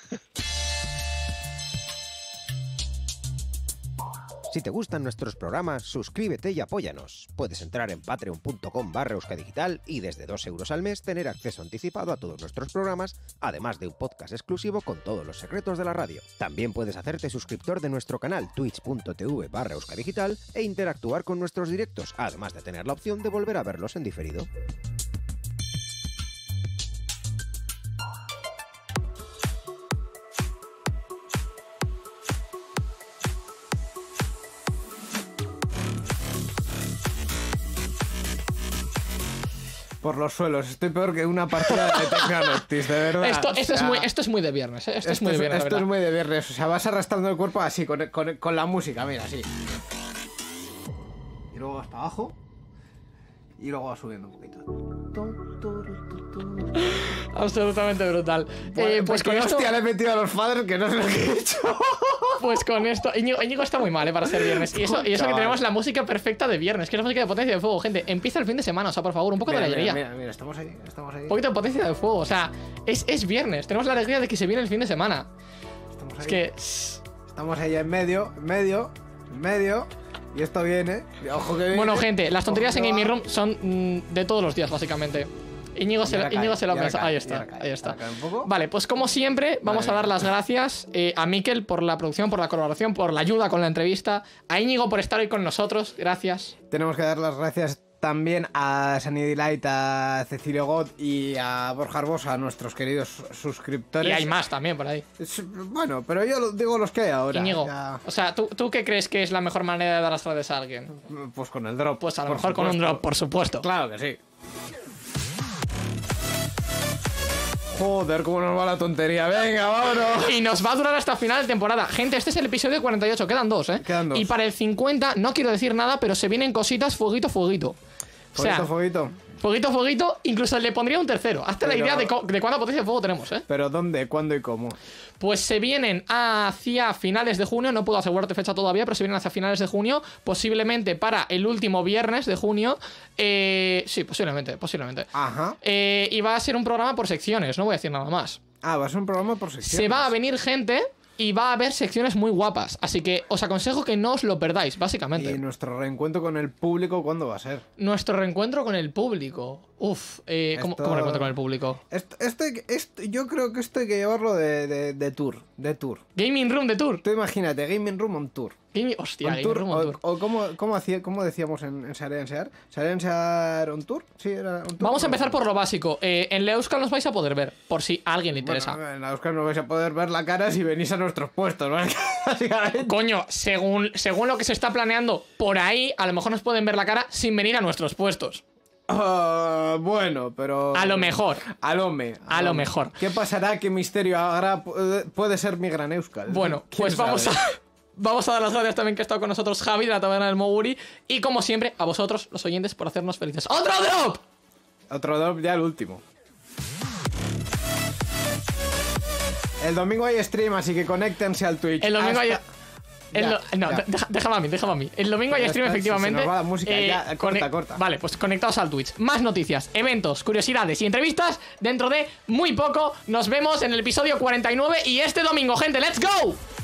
Si te gustan nuestros programas, suscríbete y apóyanos. Puedes entrar en patreon.com/euskadigital y desde 2 euros al mes tener acceso anticipado a todos nuestros programas, además de un podcast exclusivo con todos los secretos de la radio. También puedes hacerte suscriptor de nuestro canal twitch.tv/euskadigital e interactuar con nuestros directos, además de tener la opción de volver a verlos en diferido. Por los suelos, estoy peor que una partida de Eternal Noctis, de verdad. Esto es muy de viernes, ¿eh? Esto es muy de viernes, o sea, vas arrastrando el cuerpo así, con la música, mira, así. Y luego vas para abajo, y luego vas subiendo un poquito. Absolutamente brutal. Pues con esto... Hostia, le he metido a los padres que no sé lo que he hecho. Pues con esto... Íñigo está muy mal, para ser viernes. Y eso que tenemos la música perfecta de viernes, que es la música de Potencia de Fuego, gente. Empieza el fin de semana, o sea, por favor, un poco de alegría. Mira, estamos ahí. Un poquito de Potencia de Fuego, o sea, es viernes. Tenemos la alegría de que se viene el fin de semana. Estamos ahí en medio. Y esto viene. Ojo que viene. Bueno, gente, las tonterías en Ojo que Gaming va. Room son de todos los días, básicamente. Íñigo se lo ha pensado. Ahí está, ahí está. Vale, pues como siempre, vamos a dar las gracias a Mikel por la producción, por la colaboración, por la ayuda con la entrevista. A Íñigo por estar hoy con nosotros. Gracias. Tenemos que dar las gracias también a Sunny Delight, a Cecilio God y a Borja Arbosa, a nuestros queridos suscriptores. Y hay más también por ahí. Bueno, pero yo digo los que hay ahora. Íñigo, Ya. o sea, ¿tú qué crees que es la mejor manera de dar las gracias a alguien? Pues con el drop. Pues a lo por mejor con un supuesto. drop, por supuesto. Claro que sí. Joder, cómo nos va la tontería. Venga, vámonos. Y nos va a durar hasta final de temporada. Gente, este es el episodio 48, quedan dos, ¿eh? Quedan dos. Y para el 50, no quiero decir nada, pero se vienen cositas fueguito, fueguito. O sea, Fueguito. fueguito, fueguito, incluso le pondría un tercero. Hazte la Pero- idea de cuánta potencia de fuego tenemos, ¿eh? Pero ¿dónde, cuándo y cómo? Pues se vienen hacia finales de junio, no puedo asegurarte fecha todavía, pero se vienen hacia finales de junio, posiblemente para el último viernes de junio. Sí, posiblemente. Ajá. Y va a ser un programa por secciones, no voy a decir nada más. Ah, va a ser un programa por secciones. Se va a venir gente y va a haber secciones muy guapas, así que os aconsejo que no os lo perdáis, básicamente. ¿Y nuestro reencuentro con el público cuándo va a ser? Nuestro reencuentro con el público. Uf, ¿cómo reencuentro con el público? Yo creo que esto hay que llevarlo de tour. Gaming Room de Tour. Tú imagínate, Gaming Room on tour. Hostia, On Gaming tour, Room on Tour. o ¿cómo decíamos en Sareansear? ¿Sareansear on tour? Sí, era on tour. Vamos a empezar por lo básico. En la Euskal nos vais a poder ver, por si a alguien le interesa. Bueno, en la Euskal no vais a poder ver la cara si venís a nuestros puestos, ¿vale? Básicamente. Coño, según lo que se está planeando, por ahí a lo mejor nos pueden ver la cara sin venir a nuestros puestos. Bueno, pero... A lo mejor. A lo mejor. ¿Qué pasará? ¿Qué misterio habrá? Puede ser mi gran Euskal. Bueno, ¿Quién pues vamos sabe? Vamos a dar las gracias también que ha estado con nosotros Javi de la Taberna del Moguri. Y como siempre, a vosotros, los oyentes, por hacernos felices. ¡Otro drop! Otro drop, ya el último. El domingo hay stream, así que conéctense al Twitch. El domingo hay... Ya, no, ya. déjame a mí. El domingo hay Ya stream, está, efectivamente. se nos va la música, ya, corta. Vale, pues conectados al Twitch. Más noticias, eventos, curiosidades y entrevistas dentro de muy poco. Nos vemos en el episodio 49 y este domingo, gente. ¡Let's go!